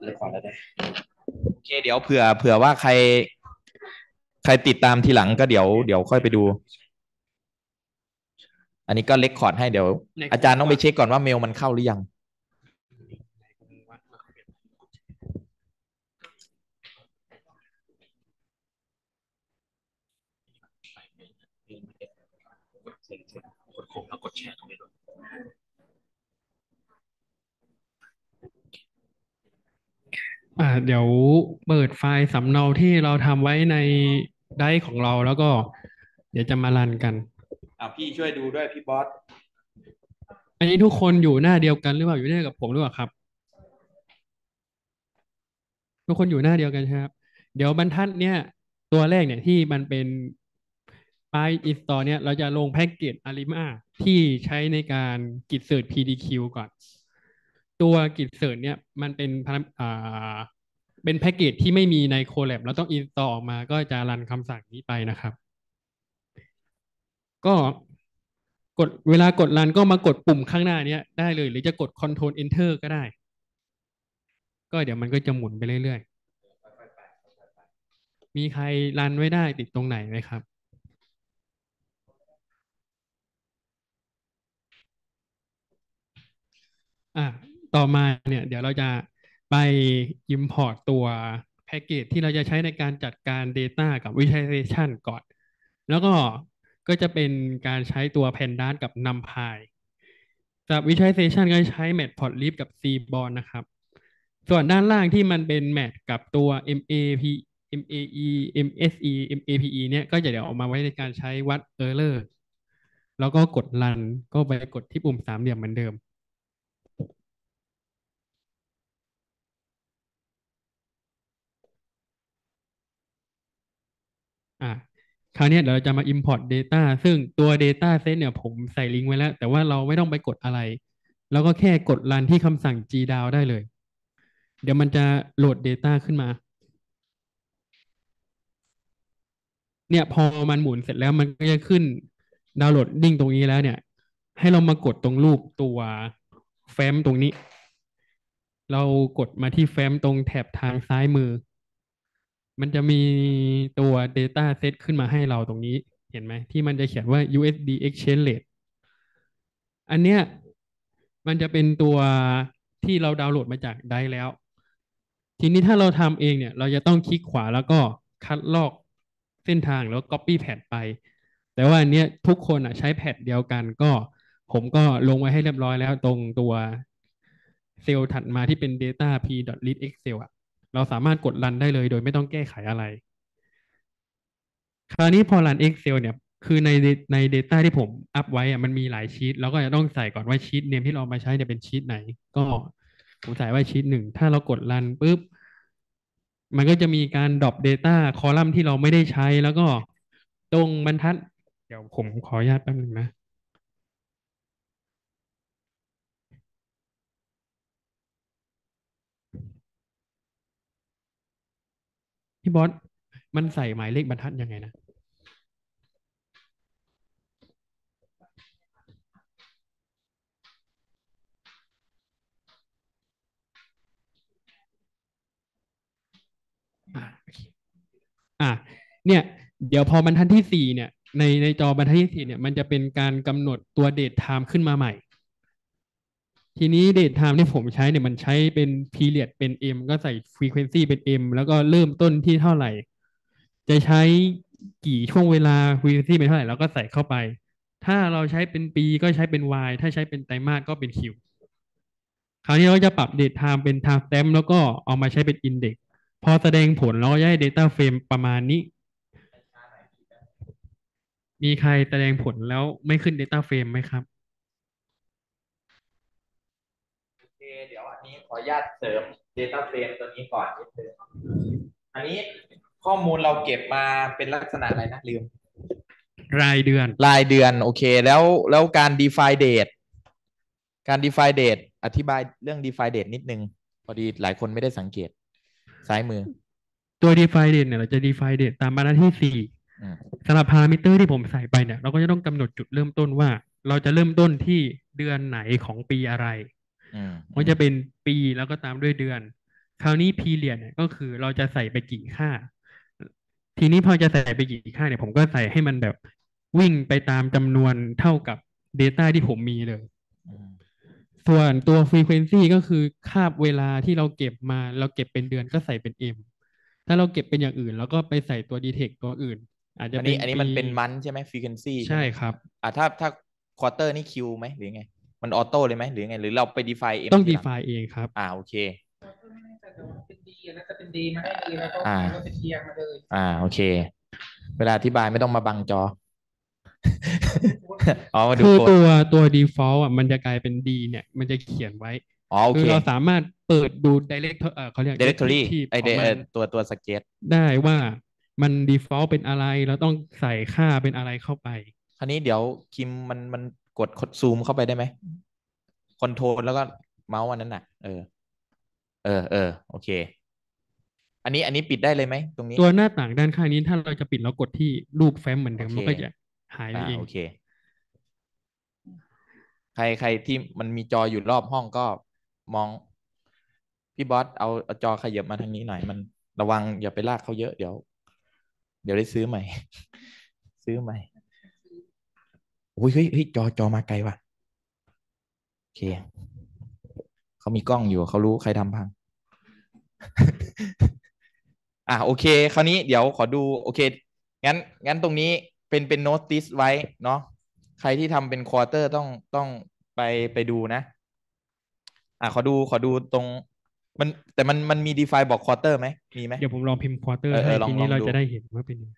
เลยก่อนแล้วได้โอเคเดี๋ยวเผื่อว่าใครติดตามทีหลังก็เดี๋ยวค่อยไปดูอันนี้ก็เล็กคอร์ดให้เดี๋ยวอาจารย์ต้องไปเช็คก่อนว่าเมลมันเข้าหรือยังกดโคมแล้วกดแชร์ตรงนี้ด้วยเดี๋ยวเปิดไฟล์สำเนาที่เราทำไว้ในไดรฟ์ของเราแล้วก็เดี๋ยวจะมารันกันพี่ช่วยดูด้วยพี่บอสอันนี้ทุกคนอยู่หน้าเดียวกันหรือเปล่าอยู่หน้ากับผมหรือเปล่าครับทุกคนอยู่หน้าเดียวกันใช่ไหมครับเดี๋ยวบรรทัดเนี่ยตัวแรกเนี่ยที่มันเป็นไฟล์ install เนี่ยเราจะลงแพ็กเกจ Arima ที่ใช้ในการก i ดเสิร์ช PDQ ก่อนตัวก i ดเสิร์ชเนี่ยมันเป็นเป็นแพ็กเกจที่ไม่มีใน Colab เราต้อง install ออกมาก็จะรันคำสั่งนี้ไปนะครับ ก็เวลากดรันก็มากดปุ่มข้างหน้าเนี้ยได้เลยหรือจะกด Ctrl Enter ก็ได้ก็เดี๋ยวมันก็จะหมุนไปเรื่อยๆมีใครรันไว้ได้ติดตรงไหนไหมครับอ่ะต่อมาเนี่ยเดี๋ยวเราจะไป Import ตัวแพ็กเกจที่เราจะใช้ในการจัดการ Data กับ Visualization ก่อนแล้วก็จะเป็นการใช้ตัว Pandas กับ NumPy สำหรับ Visualization ก็ใช้ Matplotlib กับ Seaborn นะครับส่วนด้านล่างที่มันเป็น Match กับตัว MAP MAE MSE MAPE เนี่ยก็จะเดี๋ยวออกมาไว้ในการใช้วัด Error แล้วก็กด Run ก็ไปกดที่ปุ่มสามเหลี่ยมเหมือนเดิมอ่ะคราวนี้เดี๋ยวเราจะมา Import Data ซึ่งตัว Data Set เนี่ยผมใส่ลิงก์ไว้แล้วแต่ว่าเราไม่ต้องไปกดอะไรแล้วก็แค่กด Run ที่คำสั่ง gdown ได้เลยเดี๋ยวมันจะโหลด Data ขึ้นมา เนี่ยพอมันหมุนเสร็จแล้วมันก็จะขึ้นดาวน์โหลดดิ้งตรงนี้แล้วเนี่ยให้เรามากดตรงรูปตัวแฟ้มตรงนี้เรากดมาที่แฟ้มตรงแถบทางซ้ายมือมันจะมีตัว Data Set ขึ้นมาให้เราตรงนี้เห็นไหมที่มันจะเขียนว่า USD Exchange Rate อันเนี้ยมันจะเป็นตัวที่เราดาวน์โหลดมาจากไดร์แล้วทีนี้ถ้าเราทำเองเนี่ยเราจะต้องคลิกขวาแล้วก็คัดลอกเส้นทางแล้ว Copy แพดไปแต่ว่าอันเนี้ยทุกคนอ่ะใช้แพดเดียวกันก็ผมก็ลงไว้ให้เรียบร้อยแล้วตรงตัวเซลล์ถัดมาที่เป็น data p.read excel อ่ะเราสามารถกดรันได้เลยโดยไม่ต้องแก้ไขอะไรคราวนี้พอรัน Excel เนี่ยคือใน Data ที่ผมอัพไว้อะมันมีหลายชีตเราก็จะต้องใส่ก่อนว่าชีตเนมที่เรามาใช้เนี่ยเป็นชีตไหนก็ผมใส่ไว้ชีตหนึ่งถ้าเรากดรันปุ๊บมันก็จะมีการดรอป Data คอลัมน์ที่เราไม่ได้ใช้แล้วก็ตรงบรรทัดเดี๋ยวผมขออนุญาตแป๊บหนึงนะพี่บอสมันใส่หมายเลขบรรทัดยังไงนะโอเคอ่ะเนี่ยเดี๋ยวพอบรรทัดที่สี่เนี่ยในจอบรรทัดที่สี่เนี่ยมันจะเป็นการกำหนดตัว date time ขึ้นมาใหม่ ทีนี้ date time ที่ผมใช้เนี่ยมันใช้เป็น period เป็น m ก็ใส่ frequency เป็น m แล้วก็เริ่มต้นที่เท่าไหร่จะใช้กี่ช่วงเวลา frequency เป็นเท่าไหร่แล้วก็ใส่เข้าไปถ้าเราใช้เป็นปีก็ใช้เป็น y ถ้าใช้เป็นไตรมาสก็เป็น q คราวนี้เราก็จะปรับ date time เป็น time stamp แล้วก็เอามาใช้เป็น index พอแสดงผลเราก็จะได้ data frame ประมาณนี้มีใครแสดงผลแล้วไม่ขึ้น data frame ไหมครับโอเคเดี๋ยวอันนี้ขออนุญาตเสริม Data Frame ตัวนี้ก่อนนิดนึงอันนี้ข้อมูลเราเก็บมาเป็นลักษณะอะไรนะลืมรายเดือนรายเดือนโอเคแล้วการ define date การ define date อธิบายเรื่อง define date นิดนึงพอดีหลายคนไม่ได้สังเกตซ้ายมือตัว define date เนี่ยเราจะ define date ตามบรรทัดที่สี่อืมสำหรับพารามิเตอร์ที่ผมใส่ไปเนี่ยเราก็จะต้องกำหนดจุดเริ่มต้นว่าเราจะเริ่มต้นที่เดือนไหนของปีอะไรอืมอืมมันจะเป็นปีแล้วก็ตามด้วยเดือนคราวนี้ period เนี่ยก็คือเราจะใส่ไปกี่ค่าทีนี้พอจะใส่ไปกี่ค่าเนี่ยผมก็ใส่ให้มันแบบวิ่งไปตามจำนวนเท่ากับ Data ที่ผมมีเลยอืมส่วนตัว frequency ก็คือคาบเวลาที่เราเก็บมาเราเก็บเป็นเดือนก็ใส่เป็น M ถ้าเราเก็บเป็นอย่างอื่นแล้วก็ไปใส่ตัว detect ตัวอื่นอาจจะเป็นปีอันนี้มันเป็นมันใช่ไหม frequency ใช่ใช่ไหมครับถ้าควอเตอร์นี่คิวไหมหรือไงมันออโต้เลยไหมหรือไงหรือเราไป define M ต้องทีหลัง define เองครับโอเคไม่แน่ใจแต่ว่าเป็นดีน่าจะเป็นดีมาให้ดีแล้วก็อ่าแล้วก็เป็นเทียมาเลยโอเคเวลาอธิบายไม่ต้องมาบังจอ อ๋อมาดูคือโค้ดตัว default อ่ะมันจะกลายเป็น D เนี่ยมันจะเขียนไว้โอเคคือเราสามารถเปิดดู direct เขาเรียก directory descriptive ไอเดของมันตัวสเก็ตได้ว่ามัน default เป็นอะไรเราต้องใส่ค่าเป็นอะไรเข้าไปคราวนี้เดี๋ยวคิมมันกดซูมเข้าไปได้ไหมคอนโทรลแล้วก็เมาส์อันนั้นน่ะโอเคอันนี้ปิดได้เลยไหมตรงนี้ตัวหน้าต่างด้านข้างนี้ถ้าเราจะปิดเรากดที่รูปแฟ้มเหมือนโอเคเดิมมันก็จะหายไปเองโอเคใครที่มันมีจออยู่รอบห้องก็มองพี่บอสเอาจอขยับมาทางนี้หน่อยมันระวังอย่าไปลากเขาเยอะเดี๋ยวได้ซื้อใหม่ซื้อใหม่โอ้ยเฮ้ยจอมาไกลว่ะโอเคเขามีกล้องอยู่เขารู้ใครทำพัง โอเคคราวนี้เดี๋ยวขอดูโอเคงั้นตรงนี้เป็นโน้ติสไว้เนาะใครที่ทำเป็นควอเตอร์ต้องไปดูนะขอดูตรงมันแต่มันมี define บอกควอเตอร์ไหมมีไหมเดี๋ยวผมลองพิมพ์ quarter เอให้อลองลองดูทีนี้เราจะได้เห็นว่าเป็นยังไง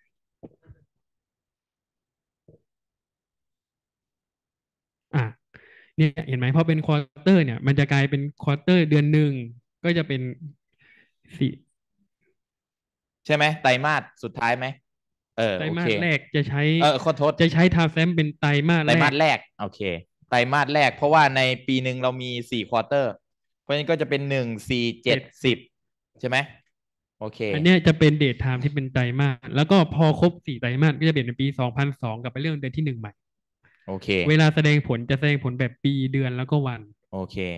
อ่ะเนี่ยเห็นไหมพอเป็น quarter เนี่ยมันจะกลายเป็น quarter เดือนหนึ่งก็จะเป็นสี่ใช่ไหมไตรมาสสุดท้ายไหมไตรโอเคมาสแรกจะใช้ขอโทษจะใช้ time stamp เป็นไตรมาสแรกไตรมาสแรกโอเคไตรมาสแรกเพราะว่าในปีหนึ่งเรามี4 ควอเตอร์เพราะฉะนั้นก็จะเป็น1 4 7 10ใช่ไหมโอเคอันเนี้ยจะเป็น date time ที่เป็นไตรมาสแล้วก็พอครบ4 ไตรมาสก็จะเปลี่ยนเป็นปี2002กลับไปเรื่องเดือนที่หนึ่งใหม่โอเคเวลาแสดงผลจะแสดงผลแบบปีเดือนแล้วก็วันโอเค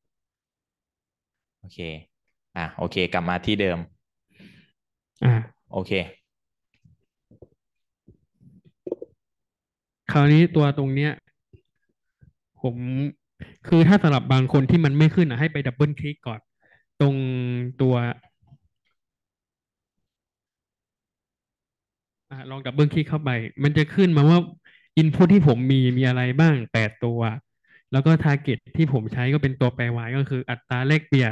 โอเคโอเคกลับมาที่เดิมอ่าโอเคคราวนี้ตัวตรงเนี้ยผมคือถ้าสำหรับบางคนที่มันไม่ขึ้นให้ไปดับเบิลคลิกก่อนตรงตัวลองดับเบิลคลิกเข้าไปมันจะขึ้นมาว่าอินพุตที่ผมมีอะไรบ้าง8 ตัวแล้วก็ทาร์เก็ตที่ผมใช้ก็เป็นตัวแปร y ก็คืออัตราแลกเปลี่ยน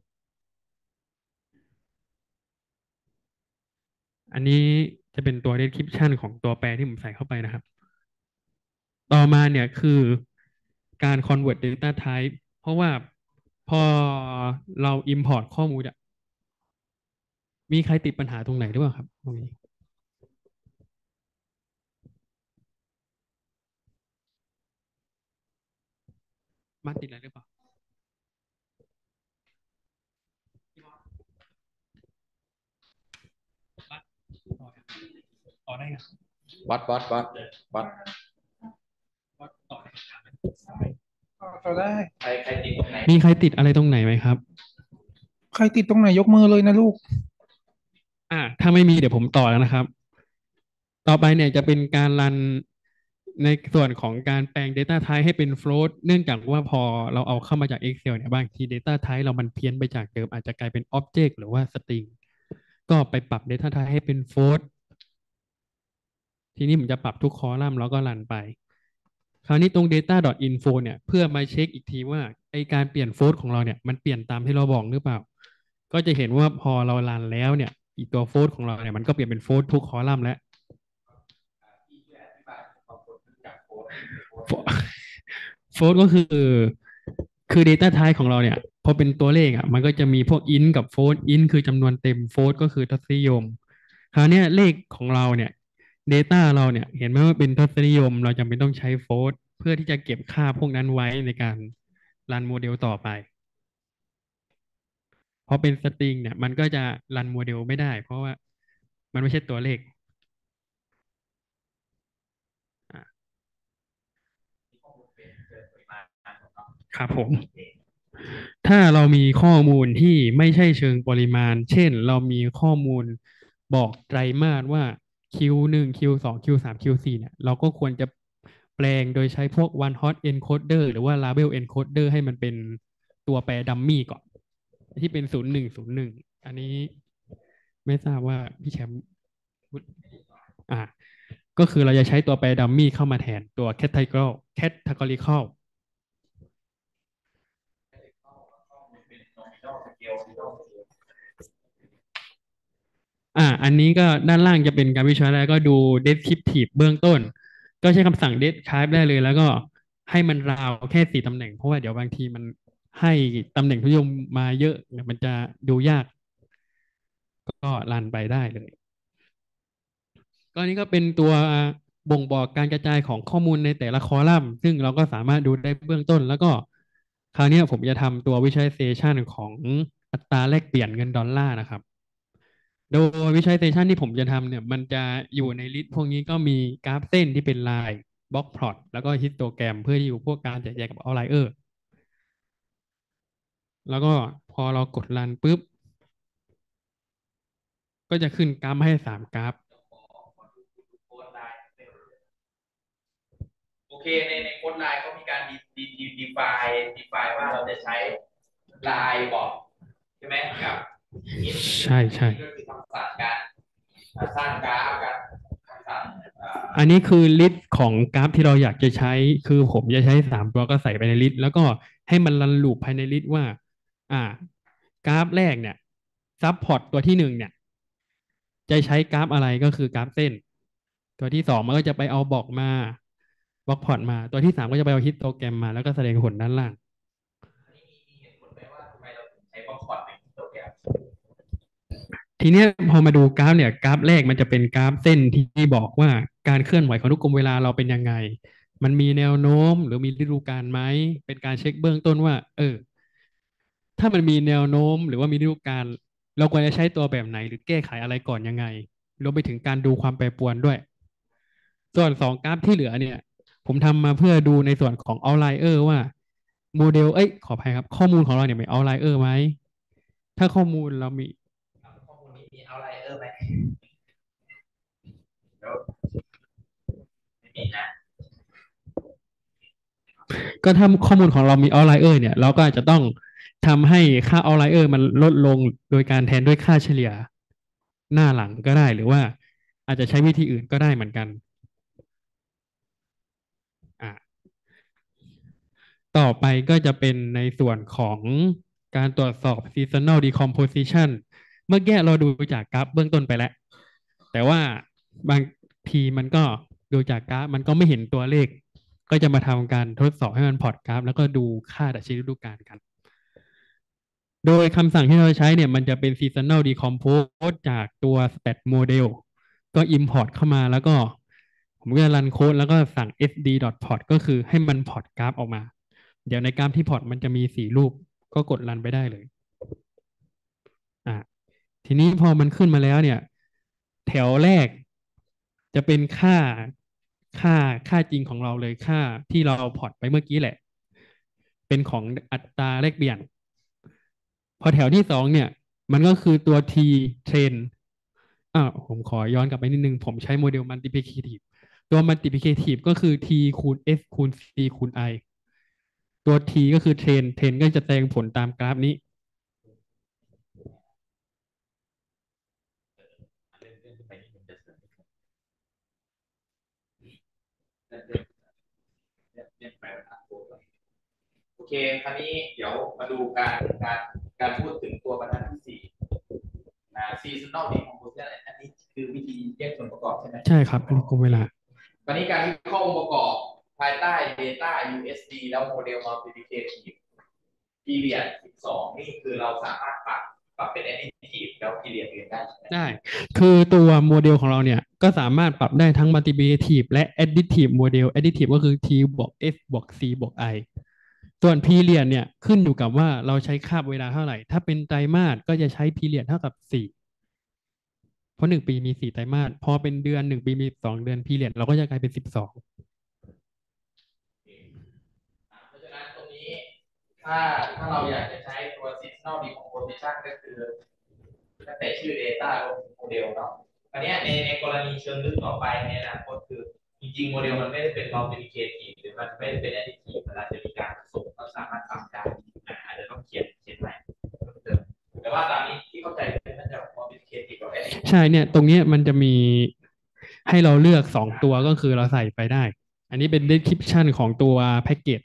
อันนี้จะเป็นตัว description ของตัวแปรที่ผมใส่เข้าไปนะครับ ต่อมาเนี่ยคือการ convert data type เพราะว่าพอเรา import ข้อมูลอะมีใครติดปัญหาตรงไหนหรือเปล่าครับตรงนี้มาติดอะไรหรือเปล่ามาต่อได้ไงวัดต่อได้ต่อได้ใครติดตรงไหนมีใครติดอะไรตรงไหนไหมครับใครติดตรงไหนยกมือเลยนะลูกถ้าไม่มีเดี๋ยวผมต่อแล้วนะครับ ต่อไปเนี่ยจะเป็นการรันในส่วนของการแปลง Data Type ให้เป็น float เนื่องจากว่าพอเราเอาเข้ามาจาก Excel เนี่ยบางที Data Type เรามันเพี้ยนไปจากเดิมอาจจะกลายเป็น Object หรือว่า String ก็ไปปรับ Data Type ให้เป็น float ทีนี้ผมจะปรับทุกคอลัมน์แล้วก็รันไปคราวนี้ตรง data.info เนี่ยเพื่อมาเช็คอีกทีว่าไอการเปลี่ยน float ของเราเนี่ยมันเปลี่ยนตามที่เราบอกหรือเปล่าก็จะเห็นว่าพอเรารันแล้วเนี่ยอีกตัว float ของเราเนี่ยมันก็เปลี่ยนเป็น float ทุกคอลัมน์แล้ว โฟลก็คือ Data Type ของเราเนี่ยพอเป็นตัวเลขมันก็จะมีพวก int กับ float int คือจำนวนเต็ม float ก็คือทศนิยมคราวเนี้ยเลขของเราเนี่ย Data เราเนี่ยเห็นไหมว่าเป็นทศนิยมเราจำเป็นต้องใช้ float เพื่อที่จะเก็บค่าพวกนั้นไว้ในการรันโมเดลต่อไปพอเป็นสตริงเนี่ยมันก็จะรันโมเดลไม่ได้เพราะว่ามันไม่ใช่ตัวเลขอ่ะครับผมถ้าเรามีข้อมูลที่ไม่ใช่เชิงปริมาณ เช่นเรามีข้อมูลบอกไตรมาสว่า Q1 Q2 Q3 Q4 เนี่ยเราก็ควรจะแปลงโดยใช้พวก one hot encoder หรือว่า label encoder ให้มันเป็นตัวแปรดัมมี่ก่อนที่เป็น0101อันนี้ไม่ทราบว่าพี่แชมป์อ่าก็คือเราจะใช้ตัวแปรดัมมี่เข้ามาแทนตัว categorical อันนี้ก็ด้านล่างจะเป็นการวิชาแล้วก็ดู descriptive เบื้องต้นก็ใช้คำสั่ง describe ได้เลยแล้วก็ให้มันราวแค่4 ตำแหน่งเพราะว่าเดี๋ยวบางทีมันให้ตำแหน่งทุกยมมาเยอะเดี๋ยวมันจะดูยากก็รันไปได้เลยก็นี้ก็เป็นตัวบ่งบอกการกระจายของข้อมูลในแต่ละคอลัมน์ซึ่งเราก็สามารถดูได้เบื้องต้นแล้วก็คราวนี้ผมจะทำตัว visualization ของอัตราแลกเปลี่ยนเงินดอลลาร์นะครับ โดย visualization ที่ผมจะทำเนี่ยมันจะอยู่ในลิสต์พวกนี้ก็มีกราฟเส้นที่เป็นลายบล็อกพลอตแล้วก็ฮิสโตแกรมเพื่อที่อยู่พวกการแจกแจงกับเอาไลเออร์แล้วก็พอเรากดรันปุ๊บก็จะขึ้นกราฟให้3 กราฟโอเคในโค้ดไลน์เขามีการดีไฟว่าเราจะใช้ไลน์บอกใช่ไหมกับใช่ใช่ก็คือคำสั่งการสร้างกราฟกันคำสั่งอันนี้คือลิสต์ของกราฟที่เราอยากจะใช้คือผมจะใช้3 ตัวก็ใส่ไปในลิสต์แล้วก็ให้มันรันลูปภายในลิสต์ว่าอ่ากราฟแรกเนี่ยซับพอร์ตตัวที่1เนี่ยจะใช้กราฟอะไรก็คือกราฟเส้นตัวที่2มันก็จะไปเอาบล็อกพอร์ตมาตัวที่3ก็จะไปเอาฮิสโตแกรมมาแล้วก็แสดงผลด้านล่างมีเหตุผลไหมว่าทำไมเราถึงใช้บล็อกคอร์ดเป็นตัวแกรมทีเนี้ยพอมาดูกราฟเนี่ยกราฟแรกมันจะเป็นกราฟเส้นที่บอกว่าการเคลื่อนไหวของทุกกลมเวลาเราเป็นยังไงมันมีแนวโน้มหรือมีฤดูกาลไหมเป็นการเช็คเบื้องต้นว่าถ้ามันมีแนวโน้มหรือว่ามีฤดูกาลเราควรจะใช้ตัวแบบไหนหรือแก้ไขอะไรก่อนยังไงรวมไปถึงการดูความแปรปรวนด้วยส่วน2 กราฟที่เหลือเนี่ยผมทำมาเพื่อดูในส่วนของ outlier ว่าโมเดลขออภัยครับข้อมูลของเราเนี่ยมี outlier ไหมถ้าข้อมูลเรามีข้อมูลนี้มีเอาไลเออร์ไหมไม่มีนะก็ถ้าข้อมูลของเรามี outlier เนี่ยเราก็อาจจะต้องทำให้ค่า outlier มันลดลงโดยการแทนด้วยค่าเฉลี่ยหน้าหลังก็ได้หรือว่าอาจจะใช้วิธีอื่นก็ได้เหมือนกันอ่ะต่อไปก็จะเป็นในส่วนของการตรวจสอบ seasonal decomposition เมื่อกี้เราดูจากกราฟเบื้องต้นไปแล้วแต่ว่าบางทีมันก็ดูจากกราฟมันก็ไม่เห็นตัวเลขก็จะมาทำการทดสอบให้มันพอร์ตกราฟแล้วก็ดูค่าดัชนีฤดูกาลกัน โดยคำสั่งที่เราใช้เนี่ยมันจะเป็น seasonal decompose จากตัว stat model ก็ import เข้ามาแล้วก็ผมก็จะรันโค้ดแล้วก็สั่ง sd.plot ก็คือให้มันพอร์ตกราฟออกมาเดี๋ยวในกราฟที่พอร์ตมันจะมี4 รูปก็กดรันไปได้เลยอ่ะทีนี้พอมันขึ้นมาแล้วเนี่ยแถวแรกจะเป็นค่าค่าจริงของเราเลยค่าที่เราพอร์ตไปเมื่อกี้แหละเป็นของอัตราแลกเปลี่ยน พอแถวที่2เนี่ยมันก็คือตัว T trend ผมขอย้อนกลับไปนิดนึงผมใช้โมเดล multiplicative ตัว multiplicative ก็คือ T คูณ S คูณ C คูณ I ตัว T ก็คือ trend ก็จะแสดงผลตามกราฟนี้โอเคคราวนี้เดี๋ยวมาดูการพูดถึงตัวบรรทัดที่4seasonal decomposition อันนี้คือวิธีแยกส่วนประกอบใช่ไหมใช่ครับอันนี้กลมเวลาตอนนี้การวิเคราะห์องค์ประกอบภายใต้ Data USD แล้วโมเดล Multiplicative Period 12นี่คือเราสามารถปรับเป็น Additive แล้ว Period อื่นได้ใช่ไหมได้คือตัวโมเดลของเราเนี่ยก็สามารถปรับได้ทั้ง multiplicative และ additive โมเดล additive ก็คือ T บวก S บวก C บวก I ส่วน period เนี่ยขึ้นอยู่กับว่าเราใช้คาบเวลาเท่าไหร่ถ้าเป็นไตรมาสก็จะใช้ period เท่ากับ4เพราะ1 ปีมี4 ไตรมาสพอเป็นเดือน1 ปีมี2 เดือน period เราก็จะกลายเป็น12 เพราะฉะนั้นตรงนี้ค่ถ้าถ้าเราอยากจะใช้ตัว seasonal decomposition ก็คือตั้งแต่ชื่อ data ลงถึงโมเดลเนาะอันเนี้ยในกรณีเชิงลึกต่อไปในอนาคตคือจริงๆโมเดลมันไม่ได้เป็น multiplicative หรือมันไม่ได้เป็น additive มันอาจจะมีการผสมก็สามารถทำได้อาจจะต้องเขียนใหม่เพิ่มเติมแต่ว่าตามนี้ที่เข้าใจเป็นน่าจะ multiplicative กับ additive ใช่เนี่ยตรงเนี้ยมันจะมีให้เราเลือก2 ตัวก็คือเราใส่ไปได้ อันนี้เป็น description ของตัวแพ็กเกจ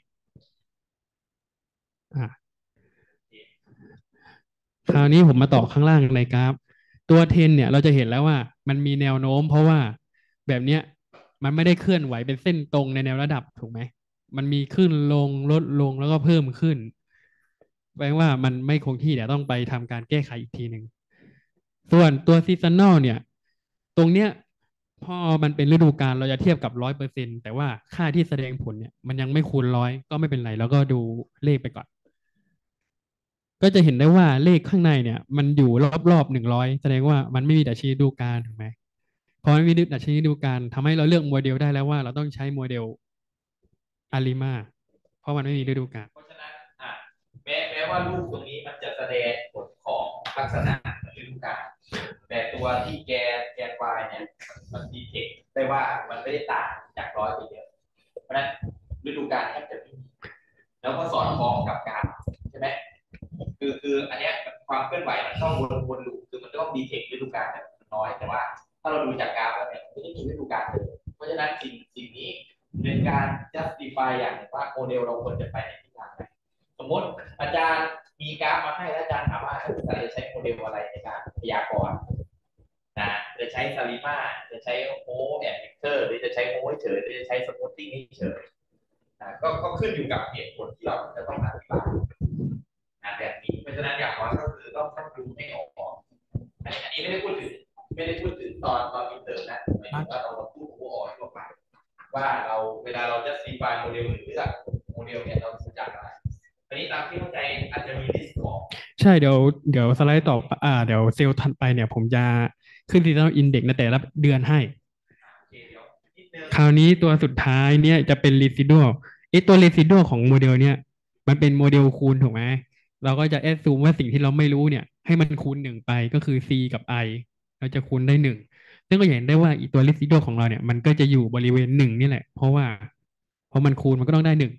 คราวนี้ผมมาต่อข้างล่างในกราฟตัวเทนเนี่ยเราจะเห็นแล้วว่ามันมีแนวโน้มเพราะว่าแบบเนี้ยมันไม่ได้เคลื่อนไหวเป็นเส้นตรงในแนวระดับถูกไหมมันมีขึ้นลงลดลงแล้วก็เพิ่มขึ้นแปลว่ามันไม่คงที่เดี๋ยวต้องไปทำการแก้ไขอีกทีหนึ่งส่วนตัวซีซัน n น l เนี่ยตรงเนี้ยพอมันเป็นฤดูกาลเราจะเทียบกับ100%แต่ว่าค่าที่แสดงผลเนี่ยมันยังไม่คูณ100ก็ไม่เป็นไรแล้วก็ดูเลขไปก่อน ก็จะเห็นได้ว่าเลขข้างในเนี่ยมันอยู่รอบๆ100แสดงว่ามันไม่มีดัชนีฤดูกาลถูกไหมพอไม่มีดัชนีฤดูกาลทำให้เราเลือกโมเดลได้แล้วว่าเราต้องใช้โมเดลอาริมาเพราะมันไม่มีฤดูกาลเพราะฉะนั้นอ่ะแม้ว่ารูปตรงนี้มันจะแสดงผลของลักษณะฤดูกาลแต่ตัวที่แกน Y เนี่ยมันดีเทคได้ว่ามันไม่ได้ต่างจากร้อยไปเยอะเพราะฉะนั้นฤดูกาลแทบจะไม่มีแล้วก็สอดคล้องกับการใช่ไหมคืออันเนี้ยความเคลื่อนไหวมันต้องวนลูปคือมันต้องดีเทคฤดูกาลเนี่ยน้อยแต่ว่าถ้าเราดูจากกราฟแล้วเนี่ยไม่ได้มีฤดูกาลเลยเพราะฉะนั้นสิ่งนี้เป็นการ justify อย่างว่าโมเดลเราควรจะไปในทิศทางไหนสมมติอาจารย์มีกราฟมาให้แล้วอาจารย์ถามว่าอาจารย์จะใช้โมเดลอะไรในการพยากรณ์นะจะใช้ซาลิมาจะใช้โมแอนด์มิเตอร์หรือจะใช้โมเฉยหรือจะใช้สมูทติ้งเฉยก็ขึ้นอยู่กับเหตุผลที่เราจะต้องอธิบายแบบนี้เพราะฉะนั้นอย่างน้อยก็คือต้องดูให้ออกอันนี้ไม่ได้พูดถึงตอนอินเตอร์นะหมายถึงว่าเราพูดหัวออกทั่วไปว่าเราเวลาเราจะซีไฟล์โมเดลหรือเลือกโมเดลเนี่ยเราจะจากอะไรอันนี้ตามที่เข้าใจอาจจะมีลิสต์ของใช่เดี๋ยวสไลด์ต่อเดี๋ยวเซลล์ถัดไปเนี่ยผมจะขึ้น seasonal index ในแต่ละเดือนให้คราวนี้ตัวสุดท้ายเนี่ยจะเป็น residual ตัว residual ของโมเดลเนี่ยมันเป็นโมเดลคูณถูกไหมเราก็จะแอดซูมว่าสิ่งที่เราไม่รู้เนี่ยให้มันคูณ1ไปก็คือ c กับ i เราจะคูณได้1ซึ่งก็เห็นได้ว่าอีตัว residual ของเราเนี่ยมันก็จะอยู่บริเวณ1นี่แหละเพราะมันคูณมันก็ต้องได้1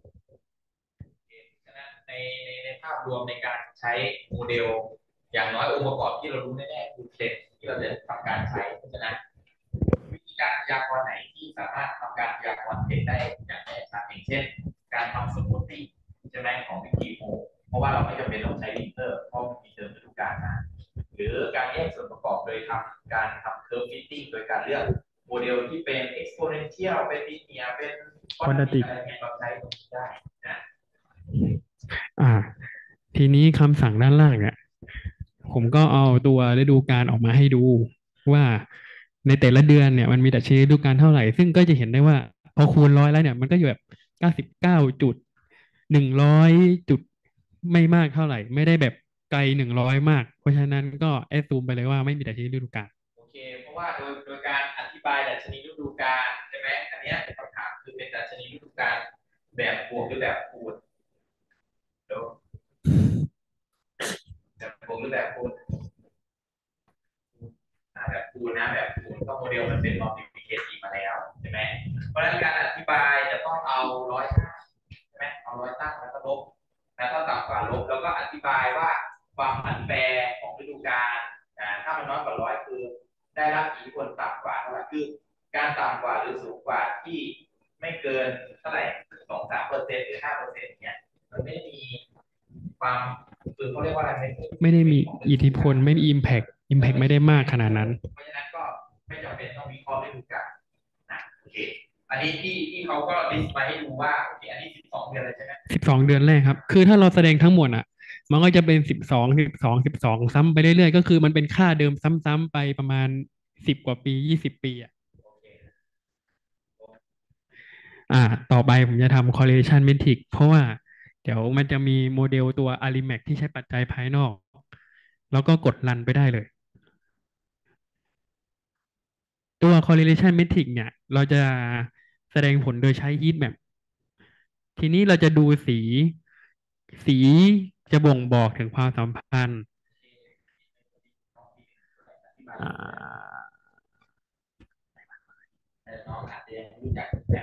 ในภาพรวมในการใช้โมเดลอย่างน้อยองค์ประกอบที่เรารู้แน่ๆคือเทรนที่เราจะทำการใช้เพราะฉะนั้นวิธีการพยากรณ์ไหนที่สามารถทำการพยากรณ์เทรนได้อย่างแน่ชัดอย่างเช่นการทำสมูทติ้งใช่ไหมของวิธีโมเพราะว่าเราไม่จำเป็นต้องใช้ลินเตอร์เพราะมีเทอมฤดูกาลมาหรือการแยกส่วนประกอบโดยการทำ curve fitting โดยการเลือกโมเดลที่เป็น exponential เป็น linear เป็น quadratic อะไรเงี้ยเราใช้ตรงนี้ได้นะทีนี้คำสั่งด้านล่างเนี่ยผมก็เอาตัวฤดูกาลออกมาให้ดูว่าในแต่ละเดือนเนี่ยมันมีดัชนีฤดูกาลเท่าไหร่ซึ่งก็จะเห็นได้ว่าพอคูณ100แล้วเนี่ยมันก็อยู่แบบ99.100ไม่มากเท่าไหร่ไม่ได้แบบไกล100มากเพราะฉะนั้นก็แอดซูมไปเลยว่าไม่มีดัชนีฤดูกาลโอเคเพราะว่าโดยการอธิบายดัชนีฤดูกาลใช่ไหมอันนี้คำถามคือเป็นดัชนีฤดูกาลแบบบวกหรือแบบคูณเดี๋ยวแบบบวกหรือแบบคูณแบบคูณนะแบบคูณก็โมเดลมันเป็น multiplicative มาแล้วใช่ไหมเพราะฉะนั้นการอธิบายจะต้องเอา100 ตั้งใช่ไหมเอา100 ตั้งแล้วก็ลบแล้วถ้าต่ำกว่าลบแล้วก็อธิบายว่าความผันแปรของฤดูกาลถ้ามันน้อยกว่า100คือได้รับอิทธิพลต่ำกว่าเท่าไหร่คือการต่ำกว่าหรือสูงกว่าที่ไม่เกินเท่าไหร่2-3%หรือ5%เนี้ยมันไม่มีความคือเขาเรียกว่าอะไรไม่ได้มีอิทธิพลไม่มี impact ไม่ได้มากขนาดนั้นเพราะฉะนั้นก็ไม่จำเป็นต้องวิเคราะห์ฤดูกาลนะโอเคอันนี้ที่เขาก็ลิสต์มาให้ดูว่าโอเคอันนี้12 เดือนเลยใช่ไหม 12 เดือนแรกครับคือถ้าเราแสดงทั้งหมดอ่ะมันก็จะเป็น12 12 12ซ้ำไปเรื่อยๆก็คือมันเป็นค่าเดิมซ้ำๆไปประมาณ10 กว่าปี20 ปีอ่ะต่อไปผมจะทำ correlation metric เพราะว่าเดี๋ยวมันจะมีโมเดลตัว Arimax ที่ใช้ปัจจัยภายนอกแล้วก็กดรันไปได้เลยตัว correlation metric เนี่ยเราจะแสดงผลโดยใช้ heat map ทีนี้เราจะดูสีสีจะบ่งบอกถึงความสัมพันธ์อ่าน้องอาจจะยังรู้จักแบบ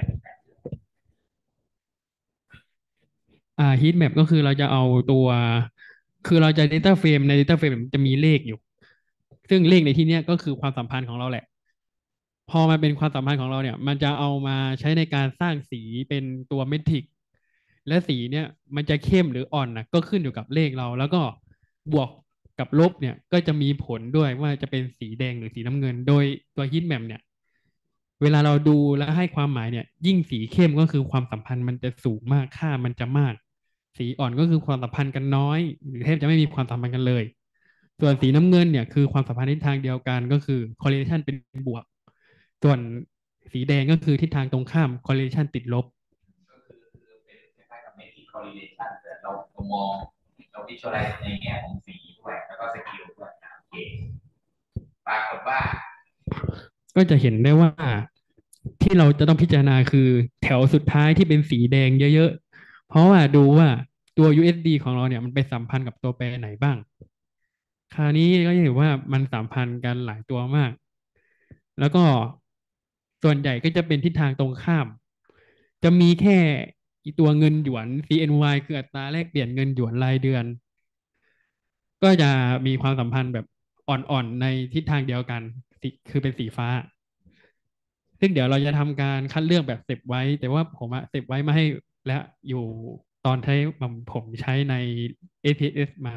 heat map ก็คือเราจะเอาตัวคือเราจะ data frame ใน data frame มันจะมีเลขอยู่ซึ่งเลขในที่เนี้ยก็คือความสัมพันธ์ของเราแหละพอมาเป็นความสัมพันธ์ของเราเนี่ยมันจะเอามาใช้ในการสร้างสีเป็นตัวเมทริกและสีเนี่ยมันจะเข้มหรืออ่อนนะก็ขึ้นอยู่กับเลขเราแล้วก็บวกกับลบเนี่ยก็จะมีผลด้วยว่าจะเป็นสีแดงหรือสีน้ำเงินโดยตัว heat map เนี่ย เวลาเราดูและให้ความหมายเนี่ยยิ่งสีเข้มก็คือความสัมพันธ์มันจะสูงมากค่ามันจะมากสีอ่อนก็คือความสัมพันธ์กันน้อยหรือแทบจะไม่มีความสัมพันธ์กันเลยส่วนสีน้ำเงินเนี่ยคือความสัมพันธ์ทิศทางเดียวกันก็คือ correlation เป็นบวกส่วนสีแดงก็คือทิศทางตรงข้าม correlation ติดลบเป็นคล้ายๆกับ Matrix correlation แต่เรามองเรา visualize ในแง่ของสีด้วยแล้วก็สกิลด้วยโอเคปรากฏว่าก็จะเห็นได้ว่าที่เราจะต้องพิจารณาคือแถวสุดท้ายที่เป็นสีแดงเยอะๆเพราะว่าดูว่าตัว USD ของเราเนี่ยมันไปสัมพันธ์กับตัวแปรไหนบ้าง คราวนี้ก็จะเห็นว่ามันสัมพันธ์กันหลายตัวมาก แล้วก็ส่วนใหญ่ก็จะเป็นทิศทางตรงข้าม จะมีแค่อีตัวเงินหยวน CNY คืออัตราแลกเปลี่ยนเงินหยวนรายเดือน ก็จะมีความสัมพันธ์แบบอ่อนๆในทิศทางเดียวกันคือเป็นสีฟ้า ซึ่งเดี๋ยวเราจะทำการคัดเลือกแบบเซฟไว้ แต่ว่าผมอะเซฟไว้มาให้แล้วอยู่ตอนใช้ผมใช้ใน APS มา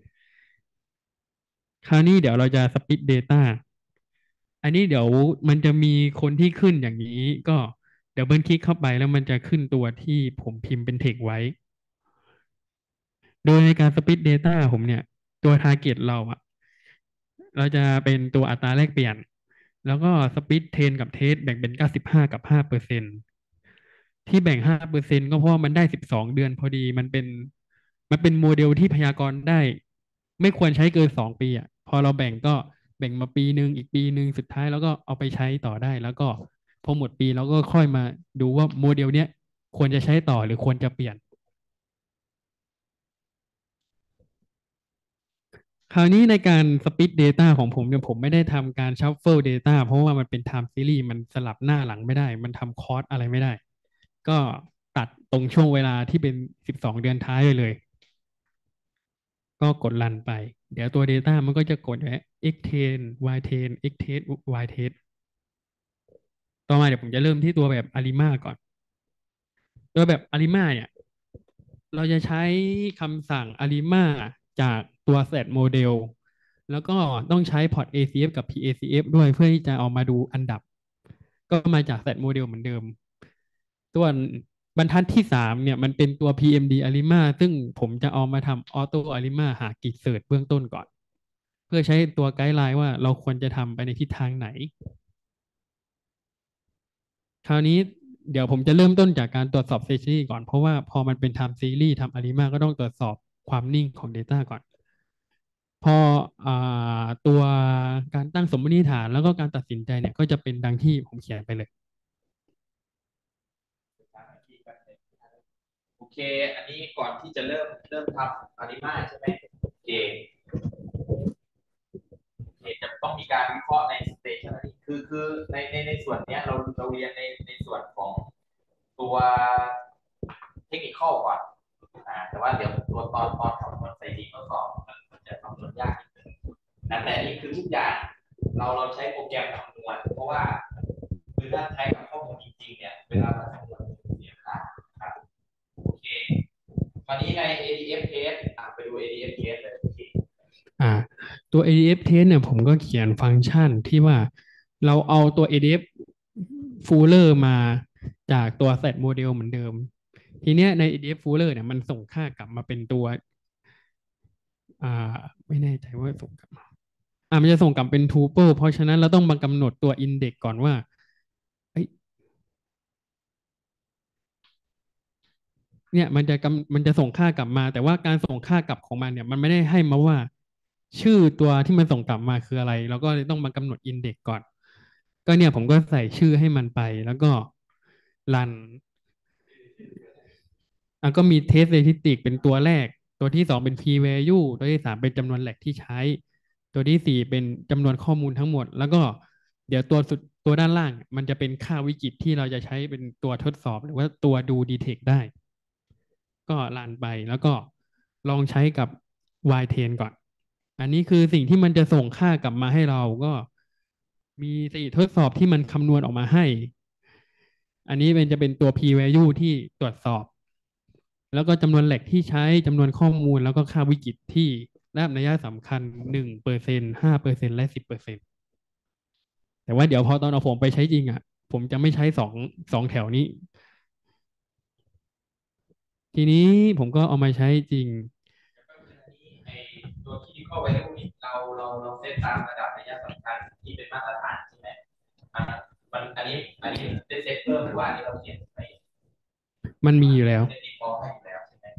คราวนี้เดี๋ยวเราจะสปิ t Data อันนี้เดี๋ยวมันจะมีคนที่ขึ้นอย่างนี้ก็เดี๋ยวเบิลคลิกเข้าไปแล้วมันจะขึ้นตัวที่ผมพิมพ์เป็นเทคไว้ โดยในการสปิ t Data ผมเนี่ยตัว Target เราอะเราจะเป็นตัวอัตราแลกเปลี่ยนแล้วก็สปิ t เทนกับเทสแบ่งเป็น95กับ5%ที่แบ่ง5%ก็เพราะว่ามันได้12 เดือนพอดีมันเป็นโมเดลที่พยากรณ์ได้ไม่ควรใช้เกิน2 ปีอ่ะพอเราแบ่งก็แบ่งมาปีหนึ่งอีกปีหนึ่งสุดท้ายแล้วก็เอาไปใช้ต่อได้แล้วก็พอหมดปีเราก็ค่อยมาดูว่าโมเดลเนี้ยควรจะใช้ต่อหรือควรจะเปลี่ยน คราวนี้ในการ split data ของผมเนี่ยผมไม่ได้ทำการ shuffle data เพราะว่ามันเป็น time series มันสลับหน้าหลังไม่ได้ มันทำคอร์สอะไรไม่ได้ ก็ตัดตรงช่วงเวลาที่เป็น12 เดือนท้ายไปเลย ก็กดรันไป เดี๋ยวตัว data มันก็จะกด x10 y10 x10 y10 ต่อมาเดี๋ยวผมจะเริ่มที่ตัวแบบ Arima ก่อน ตัวแบบ Arima เนี่ย เราจะใช้คำสั่ง Arima จากตัว set model แล้วก็ต้องใช้ port ACF กับ PACF ด้วยเพื่อที่จะเอามาดูอันดับ ก็มาจาก set model เหมือนเดิม ส่วนบรรทัดที่3เนี่ยมันเป็นตัว PMD Arima ซึ่งผมจะเอามาทำ Auto Arima หากิจเสิร์ชเบื้องต้นก่อน เพื่อใช้ตัวไกด์ไลน์ว่าเราควรจะทำไปในทิศทางไหน คราวนี้เดี๋ยวผมจะเริ่มต้นจากการตรวจสอบซีรีส์ก่อนเพราะว่าพอมันเป็นทำซีรีส์ทำอาริมาก็ต้องตรวจสอบความนิ่งของ Data ก่อนพอตัวการตั้งสมมติฐานแล้วก็การตัดสินใจเนี่ยก็จะเป็นดังที่ผมเขียนไปเลยโอเคอันนี้ก่อนที่จะเริ่มทำอาริมาใช่ไหมโอเคจะต้องมีการวิเคราะห์ในสเตชันนี้คือในส่วนนี้เราเรียนในส่วนของตัวเทคนิคก่อนแต่ว่าเดี๋ยวตัวตอนคำนวณใส่ดีทดสอบมันจะคำนวณยากนิดนึงแต่นี่คือทุกอย่างเราใช้โปรแกรมคำนวณเพราะว่าคือถ้าใช้กับข้อมูลจริงๆเนี่ยเวลาเราคำนวณเสียค่าครับโอเคคราวนี้ใน ADF test ไปดู ADF test เลยโอเคอ่าตัว ADF test เนี่ยผมก็เขียนฟังก์ชันที่ว่าเราเอาตัว ADF Fuller มาจากตัว set model เหมือนเดิมทีเนี้ยใน ADF Fuller เนี่ยมันส่งค่ากลับมาเป็นตัวอ่าไม่แน่ใจว่าส่งกลับมามันจะส่งกลับเป็น tuple เพราะฉะนั้นเราต้องมากำหนดตัว index ก่อนว่าเอ้ยเนี่ยมันจะส่งค่ากลับมาแต่ว่าการส่งค่ากลับของมันเนี่ยมันไม่ได้ให้มาว่าชื่อตัวที่มันส่งกลับมาคืออะไรเราก็เลยต้องมากำหนด index ก่อนก็เนี่ยผมก็ใส่ชื่อให้มันไปแล้วก็รันก็มีเทส statistic เป็นตัวแรกตัวที่สองเป็น p value ตัวที่สามเป็นจำนวนแหลกที่ใช้ตัวที่สี่เป็นจำนวนข้อมูลทั้งหมดแล้วก็เดี๋ยวตัวสุดตัวด้านล่างมันจะเป็นค่าวิกฤตที่เราจะใช้เป็นตัวทดสอบหรือว่าตัวดู detect ได้ก็รันไปแล้วก็ลองใช้กับ y10 ก่อนอันนี้คือสิ่งที่มันจะส่งค่ากลับมาให้เราก็มีสี่ทดสอบที่มันคำนวณออกมาให้อันนี้เป็นจะเป็นตัว p value ที่ตรวจสอบแล้วก็จำนวนแหลกที่ใช้จำนวนข้อมูลแล้วก็ค่าวิกฤตที่ได้นัยสำคัญ1%5%และ10%แต่ว่าเดี๋ยวพอตอนเอาผมไปใช้จริงอ่ะผมจะไม่ใช้สองแถวนี้ทีนี้ผมก็เอามาใช้จริงไอตัวที่เข้าไปพวกนี้เราเซตตามระดับระยะสำคัญที่เป็นมาตรฐานใช่ไหมอ่าอันนี้ได้เซตเพิ่มหรือว่าอันนี้เราเขียนไปมันมีอยู่แล้วเซตดีฟอลต์ให้อยู่แล้วใช่ไหม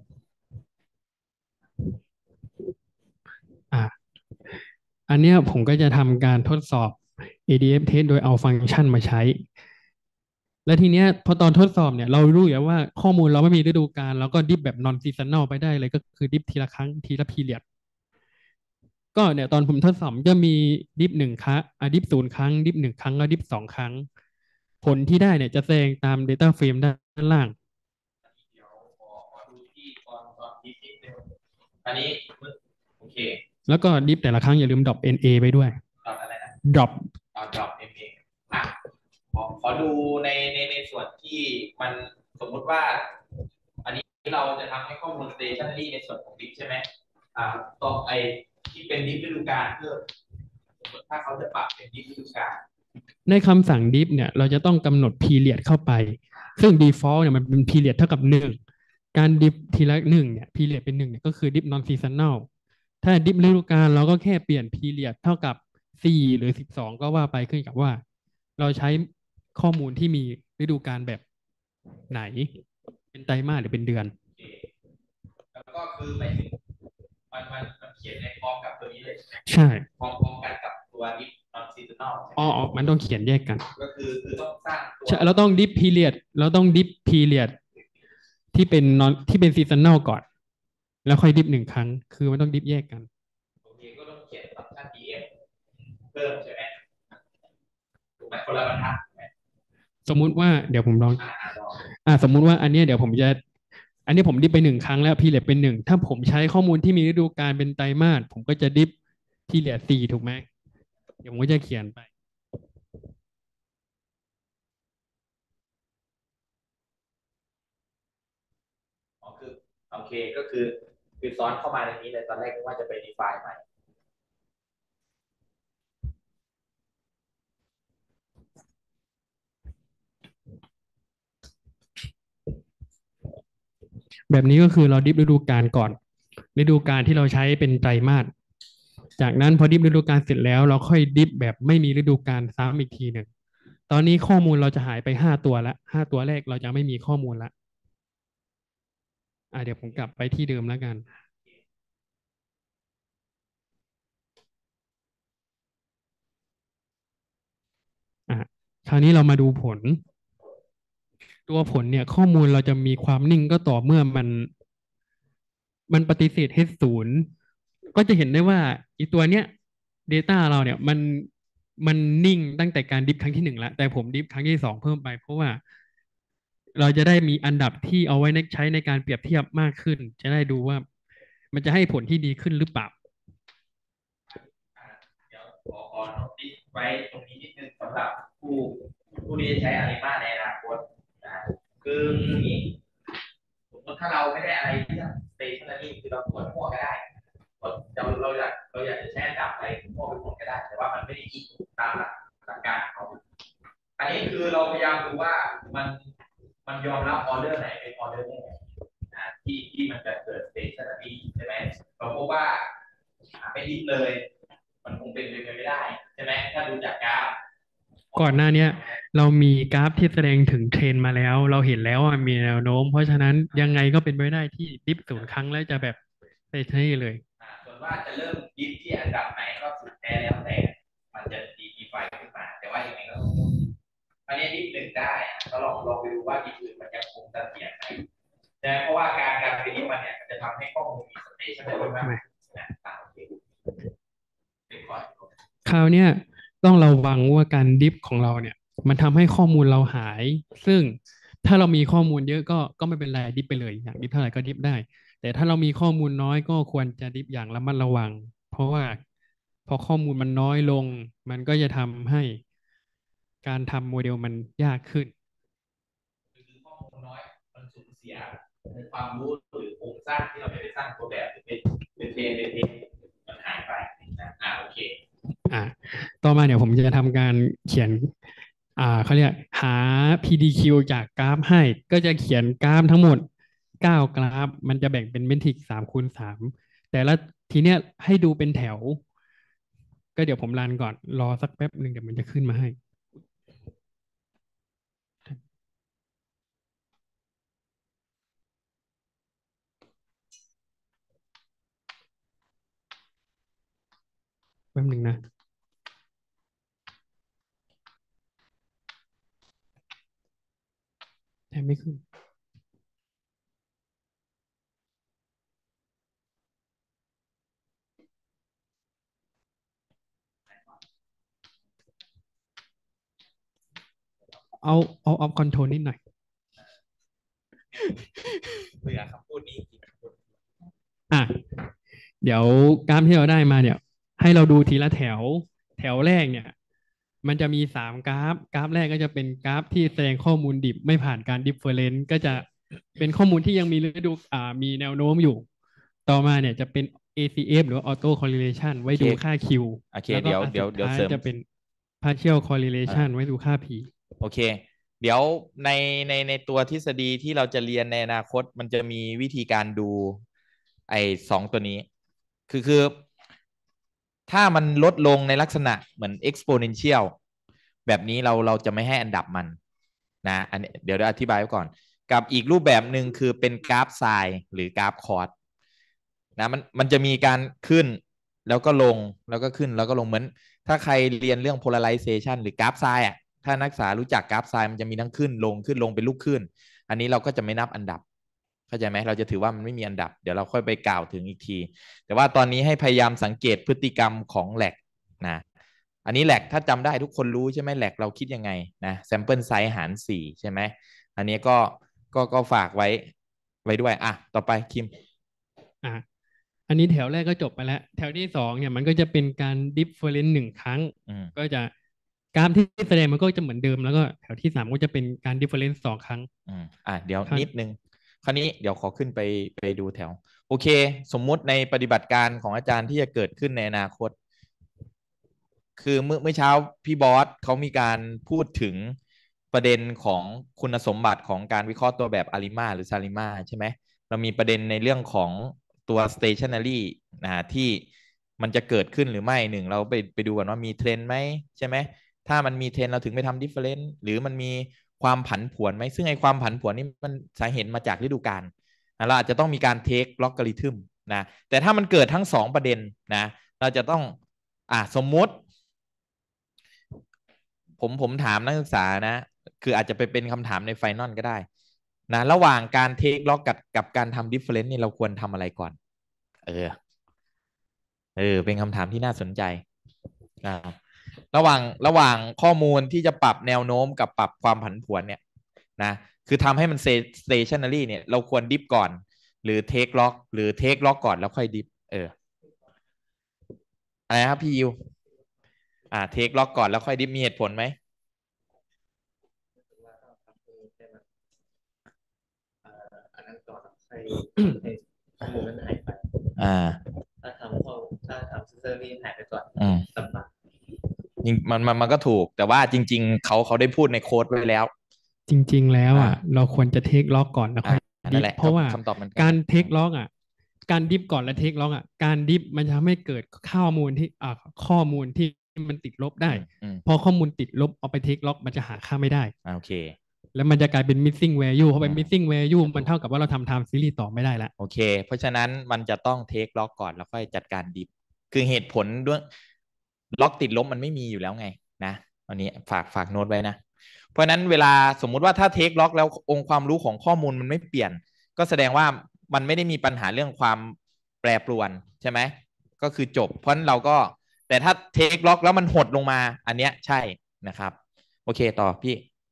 อ่ะอันเนี้ยผมก็จะทำการทดสอบ ADF test โดยเอาฟังก์ชันมาใช้ และทีเนี้ยพอตอนทดสอบเนี่ยเรารู้อยู่แล้วว่าข้อมูลเราไม่มีฤดูกาลเราก็ดิฟแบบ non seasonal ไปได้เลยก็คือดิฟทีละครั้งทีละพีเรียดก็เนี่ยตอนผมทดสอบจะมีดิฟหนึ่งครั้งดิฟ0 ครั้งดิฟ1 ครั้งแล้วดิฟ2 ครั้งผลที่ได้เนี่ยจะแสดงตาม Data Frame ด้านล่างเดี๋ยวขอดูที่ตอนที่สิบเร็วอันนี้โอเคแล้วก็ดิฟแต่ละครั้งอย่าลืม drop NA ไปด้วยดรอปอะไรนะ drop ดรอปเองอ่ะขอดูในส่วนที่มันสมมุติว่าอันนี้เราจะทำให้ข้อมูล stationary ในส่วนของดิฟใช่ไหมต่อไอที่เป็นดิฟฤดูกาลเพิ่มถ้าเขาจะปรับเป็นดิฟฤดูกาลในคำสั่ง diff เนี่ยเราจะต้องกำหนด period เข้าไปซึ่ง default เนี่ยมันเป็น period เท่ากับ1การ diff ทีละ1เนี่ย period เป็น1เนี่ยก็คือ diff non seasonal ถ้า diff ฤดูกาลเราก็แค่เปลี่ยน period เท่ากับ4หรือ12ก็ว่าไปขึ้นกับว่าเราใช้ข้อมูลที่มีฤดูกาลแบบไหนเป็นไตรมาสหรือเป็นเดือนแล้วก็คือหมายถึงมันเขียนในพร้อมกับตัวนี้เลยใช่พร้อมกันกับตัวดิฟ non seasonal อ๋อมันต้องเขียนแยกกันก็คือต้องสร้างตัวใช่เราต้อง diff period เราต้อง diff period ที่เป็นที่เป็นซีซันแนลก่อนแล้วค่อยดิฟ1 ครั้งคือมันต้องดิฟแยกกันโอเคก็ต้องเขียนฟังก์ชัน df เพิ่มใช่ไหมถูกไหมคนละบรรทัดสมมุติว่าเดี๋ยวผมลองสมมุติว่าอันนี้เดี๋ยวผมจะอันนี้ผมดิฟไป1 ครั้งแล้วพีเรียดเป็น1ถ้าผมใช้ข้อมูลที่มีฤดูกาลเป็นไตรมาสผมก็จะดิฟพีเรียด4ถูกไหมเดี๋ยวผมก็จะเขียนไปคือโอเคก็คือซ้อนเข้ามาในนี้เลยตอนแรกนึกว่าจะไป define ใหม่แบบนี้ก็คือเราดิฟฤดูกาลก่อนฤดูกาลที่เราใช้เป็นไตรมาสจากนั้นพอดิฟฤดูกาลเสร็จแล้วเราค่อยดิฟแบบไม่มีฤดูกาลซ้ำอีกทีหนึ่งตอนนี้ข้อมูลเราจะหายไป5 ตัวละ5 ตัวแรกเราจะไม่มีข้อมูลละเดี๋ยวผมกลับไปที่เดิมแล้วกันคราวนี้เรามาดูผลตัวผลเนี่ยข้อมูลเราจะมีความนิ่งก็ต่อเมื่อมันปฏิเสธ H0ก็จะเห็นได้ว่าอีตัวเนี้ย Data เราเนี่ยมันนิ่งตั้งแต่การดิฟครั้งที่1แล้วแต่ผมดิฟครั้งที่2เพิ่มไปเพราะว่าเราจะได้มีอันดับที่เอาไว้ใช้ในการเปรียบเทียบมากขึ้นจะได้ดูว่ามันจะให้ผลที่ดีขึ้นหรือเปล่าเดี๋ยวขอโน้ตติไว้ตรงนี้นิดนึงสำหรับผู้ที่จะใช้อาริมาในอนาคตคือนี้สมมติถ้าเราไม่ได้อะไรที่สเตชันนี่คือเราตรวจมั่วก็ได้เราอยากจะใช้อันดับอะไรมั่วไปหมดก็ได้แต่ว่ามันไม่ได้อิงตามหลักการเขาอันนี้คือเราพยายามดูว่ามันยอมรับออเดอร์ไหนเป็นออเดอร์แรกที่มันจะเกิดสเตชันนี่ใช่ไหมเราพบว่าไม่ดิ้นเลยมันคงเป็นไปไม่ได้ใช่ไหมถ้าดูจากกราฟก่อนหน้านี้เรามีกราฟที่แสดงถึงเทรนมาแล้วเราเห็นแล้วว่ามีแนวโน้มเพราะฉะนั้นยังไงก็เป็นไปได้ที่ดิฟ0 ครั้งแล้วจะแบบเซสนี่เลยส่วนว่าจะเริ่มดิฟที่อันดับไหนก็สุดแท้แล้วแต่มันจะดีไฟขึ้นมาแต่ว่ายังไงก็ต้องอันนี้ดิฟ1ได้ก็ลองไปดูว่าดิฟอื่นมันยังคงเสถียรไหมใช่เพราะว่าการคราวเนี้ยต้องระวังว่าการดิฟของเราเนี่ยมันทำให้ข้อมูลเราหายซึ่งถ้าเรามีข้อมูลเยอะก็ไม่เป็นไรดิฟไปเลยอยากดิฟเท่าไหร่ก็ดิฟได้แต่ถ้าเรามีข้อมูลน้อยก็ควรจะดิฟอย่างระมัดระวังเพราะว่าพอข้อมูลมันน้อยลงมันก็จะทำให้การทำโมเดลมันยากขึ้นคือข้อมูลน้อยมันสูญเสียในความรู้หรือโครงสร้างที่เราไม่ได้สร้างตัวแบบหรือเป็นเทรนมันหายไปนะโอเคอ่าต่อมาเนี่ยผมจะทำการเขียนเขาเรียกหา PDQ จากกราฟให้ก็จะเขียนกราฟทั้งหมด9 กราฟมันจะแบ่งเป็นเมทริก3 คูณ 3แต่ละทีเนี้ยให้ดูเป็นแถวก็เดี๋ยวผมรันก่อนรอสักแป๊บหนึ่งเดี๋ยวมันจะขึ้นมาให้แป๊บหนึ่งนะแทบไม่ขึ้นเอาออฟคอนโทรลนิดหน่อยเบื่อคำพูดนี้อ่ะเดี๋ยวกราฟที่เราได้มาเนี่ยให้เราดูทีละแถวแถวแรกเนี่ยมันจะมี3 กราฟกราฟแรกก็จะเป็นกราฟที่แสดงข้อมูลดิบไม่ผ่านการดิฟเฟอเรนซ์ก็จะเป็นข้อมูลที่ยังมีฤดูมีแนวโน้มอยู่ต่อมาเนี่ยจะเป็น ACF หรือว่า Auto Correlation ไว้ดูค่า Q โอเคแล้วก็เดี๋ยวสุดท้ายเสริมจะเป็น Partial Correlation ไว้ดูค่า P โอเคเดี๋ยวในตัวทฤษฎีที่เราจะเรียนในอนาคตมันจะมีวิธีการดูไอ้2 ตัวนี้คือถ้ามันลดลงในลักษณะเหมือน exponential แบบนี้เราจะไม่ให้อันดับมันนะอันนี้เดี๋ยวอธิบายไว้ก่อนกับอีกรูปแบบหนึ่งคือเป็นกราฟไซน์หรือกราฟคอร์สนะมันจะมีการขึ้นแล้วก็ลงแล้วก็ขึ้นแล้วก็ลงเหมือนถ้าใครเรียนเรื่อง polarization หรือกราฟไซน์อ่ะถ้านักศึกษารู้จักกราฟไซน์มันจะมีทั้งขึ้นลงขึ้นลงเป็นลูกขึ้นอันนี้เราก็จะไม่นับอันดับเข้าใจไหมเราจะถือว่ามันไม่มีอันดับเดี๋ยวเราค่อยไปกล่าวถึงอีกทีแต่ว่าตอนนี้ให้พยายามสังเกตพฤติกรรมของแหลกนะอันนี้แหลกถ้าจำได้ทุกคนรู้ใช่ไหมแหลกเราคิดยังไงนะ sample size หาร4ใช่ไหมอันนี้ก็ฝากไว้ด้วยอ่ะต่อไปคิมอ่ะอันนี้แถวแรกก็จบไปแล้วแถวที่2เนี่ยมันก็จะเป็นการดิฟเฟอเรนซ์1 ครั้งก็จะกราฟที่แสดงมันก็จะเหมือนเดิมแล้วก็แถวที่3ก็จะเป็นการดิฟเฟอเรนซ์2 ครั้งเดี๋ยวนิดนึงคราวนี้เดี๋ยวขอขึ้นไปดูแถวโอเคสมมุติในปฏิบัติการของอาจารย์ที่จะเกิดขึ้นในอนาคตคือเมื่อเช้าพี่บอสเขามีการพูดถึงประเด็นของคุณสมบัติของการวิเคราะห์ตัวแบบอาริมาหรือซาริมาใช่ไหมเรามีประเด็นในเรื่องของตัว stationary ที่มันจะเกิดขึ้นหรือไม่หนึ่งเราไปดูกันว่ามีเทรนไหมใช่ไหมถ้ามันมีเทรนเราถึงไปทำ difference หรือมันมีความผันผวนไหมซึ่งไอ้ความผันผวนนี่มันสาเหตุมาจากฤดูกาลเราอาจจะต้องมีการเทคล็อกการิทึมนะแต่ถ้ามันเกิดทั้ง2ประเด็นนะเราจะต้องสมมุติผมถามนักศึกษานะคืออาจจะไปเป็นคำถามในไฟนอลก็ได้นะระหว่างการเทคล็อกกับการทำดิฟเฟอเรนซ์นี่เราควรทำอะไรก่อนเออเป็นคำถามที่น่าสนใจระหว่างข้อมูลที่จะปรับแนวโน้มกับปรับความผันผวนเนี่ยนะคือทำให้มันstationary เนี่ยเราควรดิฟก่อนหรือเทคล็อกหรือเทคล็อกก่อนแล้วค่อยดิฟอะไรครับพี่ยิวเทคล็อกก่อนแล้วค่อยดิฟมีเหตุผลไหมอันนั้นก่อนให้ข้อมูลนั้นหายไปถ้าทำซิสเตอร์นี่หายไปก่อนลำบากจริงมันก็ถูกแต่ว่าจริงๆเขาได้พูดในโค้ดไว้แล้วจริงๆแล้วเราควรจะเทคล็อกก่อนแล้วค่อยดิฟเพราะว่าการเทคล็อกการดิฟก่อนและเทคล็อกการดิฟมันจะทำให้เกิดข้อมูลที่มันติดลบได้พอข้อมูลติดลบเอาไปเทคล็อกมันจะหาค่าไม่ได้โอเคแล้วมันจะกลายเป็น missing value เพราะเป็น missing value มันเท่ากับว่าเราทำ time series ต่อไม่ได้แล้วโอเคเพราะฉะนั้นมันจะต้องเทคล็อกก่อนแล้วค่อยจัดการดิฟคือเหตุผลด้วยล็อกติดลบมันไม่มีอยู่แล้วไงนะอันนี้ฝากโน้ตไว้นะเพราะฉะนั้นเวลาสมมุติว่าถ้าเทคล็อกแล้วองค์ความรู้ของข้อมูลมันไม่เปลี่ยนก็แสดงว่ามันไม่ได้มีปัญหาเรื่องความแปรปรวนใช่ไหมก็คือจบเพราะฉะนั้นเราก็แต่ถ้าเทคล็อกแล้วมันหดลงมาอันเนี้ยใช่นะครับโอเคต่อพี่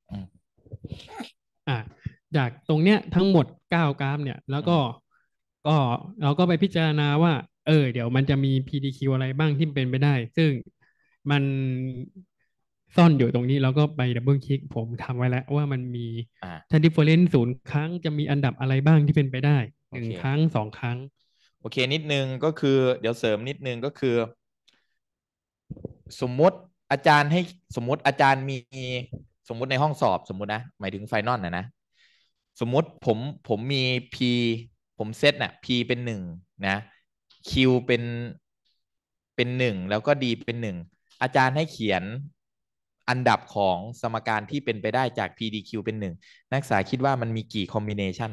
อ่าจากตรงเนี้ยทั้งหมด9 กราฟเนี่ยแล้วก็ก็เราก็ไปพิจารณาว่าเดี๋ยวมันจะมี PDQ อะไรบ้างที่เป็นไปได้ ซึ่งมันซ่อนอยู่ตรงนี้เราก็ไปดับเบิลคลิกผมทำไว้แล้วว่ามันมีถ้า difference 0 ครั้งจะมีอันดับอะไรบ้างที่เป็นไปได้1 ครั้ง 2 ครั้งโอเคนิดนึงก็คือเดี๋ยวเสริมนิดนึงก็คือสมมุติอาจารย์ให้สมมุติอาจารย์มีสมมุติในห้องสอบสมมุตินะหมายถึงไฟนอลนะสมมุติผมมี P ผมเซตน่ะ P เป็น1นะ Q เป็น1แล้วก็ D เป็น1อาจารย์ให้เขียนอันดับของสมการที่เป็นไปได้จาก PDQ เป็น1นักศึกษาคิดว่ามันมีกี่คอมบิเนชัน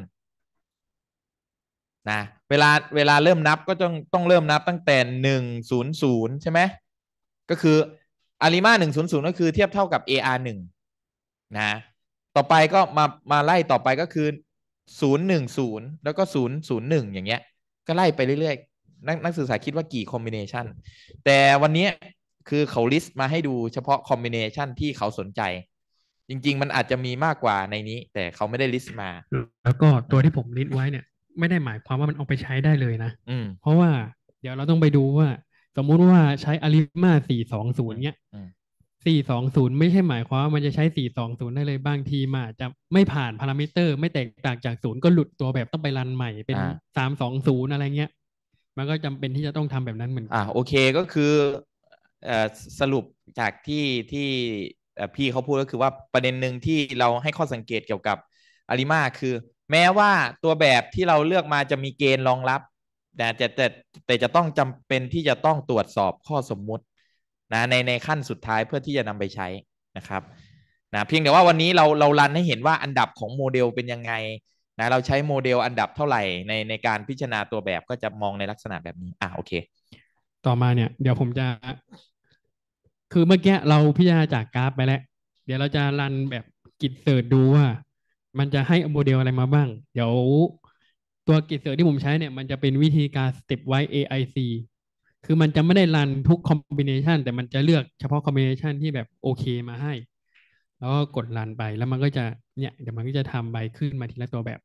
นะเวลาเริ่มนับก็ต้องเริ่มนับตั้งแต่100ใช่ไหมก็คืออาริมา100ก็คือเทียบเท่ากับ AR1นะต่อไปก็มาไล่ต่อไปก็คือ010แล้วก็001อย่างเงี้ยก็ไล่ไปเรื่อยๆนักศึกษาคิดว่ากี่คอมบิเนชันแต่วันนี้คือเขาลิสต์มาให้ดูเฉพาะคอมบิเนชันที่เขาสนใจจริงๆมันอาจจะมีมากกว่าในนี้แต่เขาไม่ได้ลิสต์มาแล้วก็ตัวที่ผมลิสต์ไว้เนี่ยไม่ได้หมายความว่ามันเอาไปใช้ได้เลยนะเพราะว่าเดี๋ยวเราต้องไปดูว่าสมมุติว่าใช้อาริมา420เนี้ย420ไม่ใช่หมายความว่ามันจะใช้420ได้เลยบางทีมันอาจจะไม่ผ่านพารามิเตอร์ไม่แตกต่างจาก0ก็หลุดตัวแบบต้องไปรันใหม่เป็น320อะไรเงี้ยมันก็จำเป็นที่จะต้องทำแบบนั้นเหมือนกันโอเคก็คือสรุปจากที่พี่เขาพูดก็คือว่าประเด็นหนึ่งที่เราให้ข้อสังเกตเกี่ยวกับอาริมาคือแม้ว่าตัวแบบที่เราเลือกมาจะมีเกณฑ์รองรับแต่จะต้องจำเป็นที่จะต้องตรวจสอบข้อสมมุตินะในขั้นสุดท้ายเพื่อที่จะนำไปใช้นะครับนะเพียงแต่ว่าวันนี้เรารันให้เห็นว่าอันดับของโมเดลเป็นยังไงนะเราใช้โมเดลอันดับเท่าไหร่ในการพิจารณาตัวแบบก็จะมองในลักษณะแบบนี้โอเคต่อมาเนี่ยเดี๋ยวผมจะคือเมื่อกี้เราพิจารณาจากกราฟไปแล้วเดี๋ยวเราจะรันแบบกิจเสิร์ชดูว่ามันจะให้โมเดลอะไรมาบ้างเดี๋ยวตัวกิจเสิร์ชที่ผมใช้เนี่ยมันจะเป็นวิธีการ step wise AIC คือมันจะไม่ได้รันทุกคอมบิเนชันแต่มันจะเลือกเฉพาะคอมบิเนชันที่แบบโอเคมาให้แล้วก็กดรันไปแล้วมันก็จะเนี่ยเดี๋ยวมันก็จะทำใบขึ้นมาทีละตัวแบบ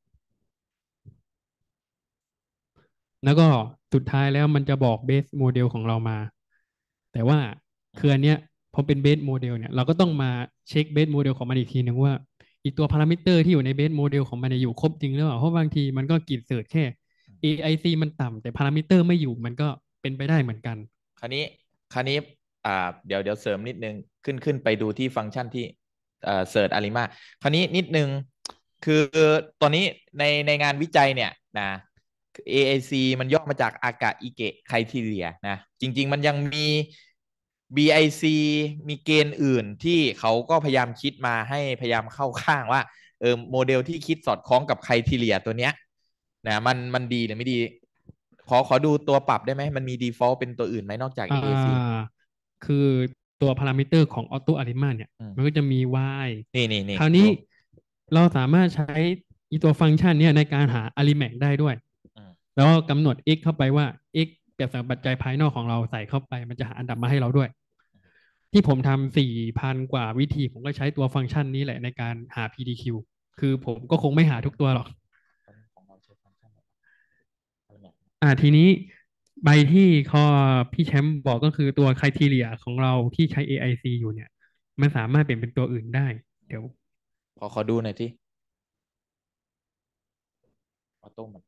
แล้วก็สุดท้ายแล้วมันจะบอกเบสโมเดลของเรามาแต่ว่าคืออันเนี้ยพอเป็นเบสโมเดลเนี่ยเราก็ต้องมาเช็คเบสโมเดลของมันอีกทีหนึ่งว่าอีตัวพารามิเตอร์ที่อยู่ในเบสโมเดลของมันอยู่ครบจริงหรือเปล่าเพราะบางทีมันก็กรีดเสิร์ชแค่ AIC มันต่ำแต่พารามิเตอร์ไม่อยู่มันก็เป็นไปได้เหมือนกันคราวนี้เดี๋ยวเสริมนิดนึงขึ้นไปดูที่ฟังก์ชันที่เสิร์ชอาริมาคราวนี้นิดนึงคือตอนนี้ในงานวิจัยเนี่ยนะ AIC มันย่อมาจากอากาอิเกะไครทีเรียนะจริงๆมันยังมี BIC มีเกณฑ์อื่นที่เขาก็พยายามคิดมาให้พยายามเข้าข้างว่าโมเดลที่คิดสอดคล้องกับไครทีเรียตัวเนี้ยนะมันดีหรือไม่ดีขอดูตัวปรับได้ไหมมันมี default เป็นตัวอื่นไหมนอกจาก AAC คือตัวพารามิเตอร์ของ Auto Arima เนี่ยมันก็จะมี y นี่คราวนี้เราสามารถใช้อีตัวฟังก์ชันเนี่ยในการหา Arima ได้ด้วยแล้วก็กำหนด x เข้าไปว่า x เปรียบเสมือนปัจจัยภายนอกของเราใส่เข้าไปมันจะหาอันดับมาให้เราด้วยที่ผมทำ4,000 กว่าวิธีผมก็ใช้ตัวฟังก์ชันนี้แหละในการหา PDQ คือผมก็คงไม่หาทุกตัวหรอกทีนี้ใบที่พี่แชมป์บอกก็คือตัวไครทีเรียของเราที่ใช้ AIC อยู่เนี่ยมันสามารถเปลี่ยนเป็นตัวอื่นได้เดี๋ยวขอดูหน่อยที่ออโต้มัน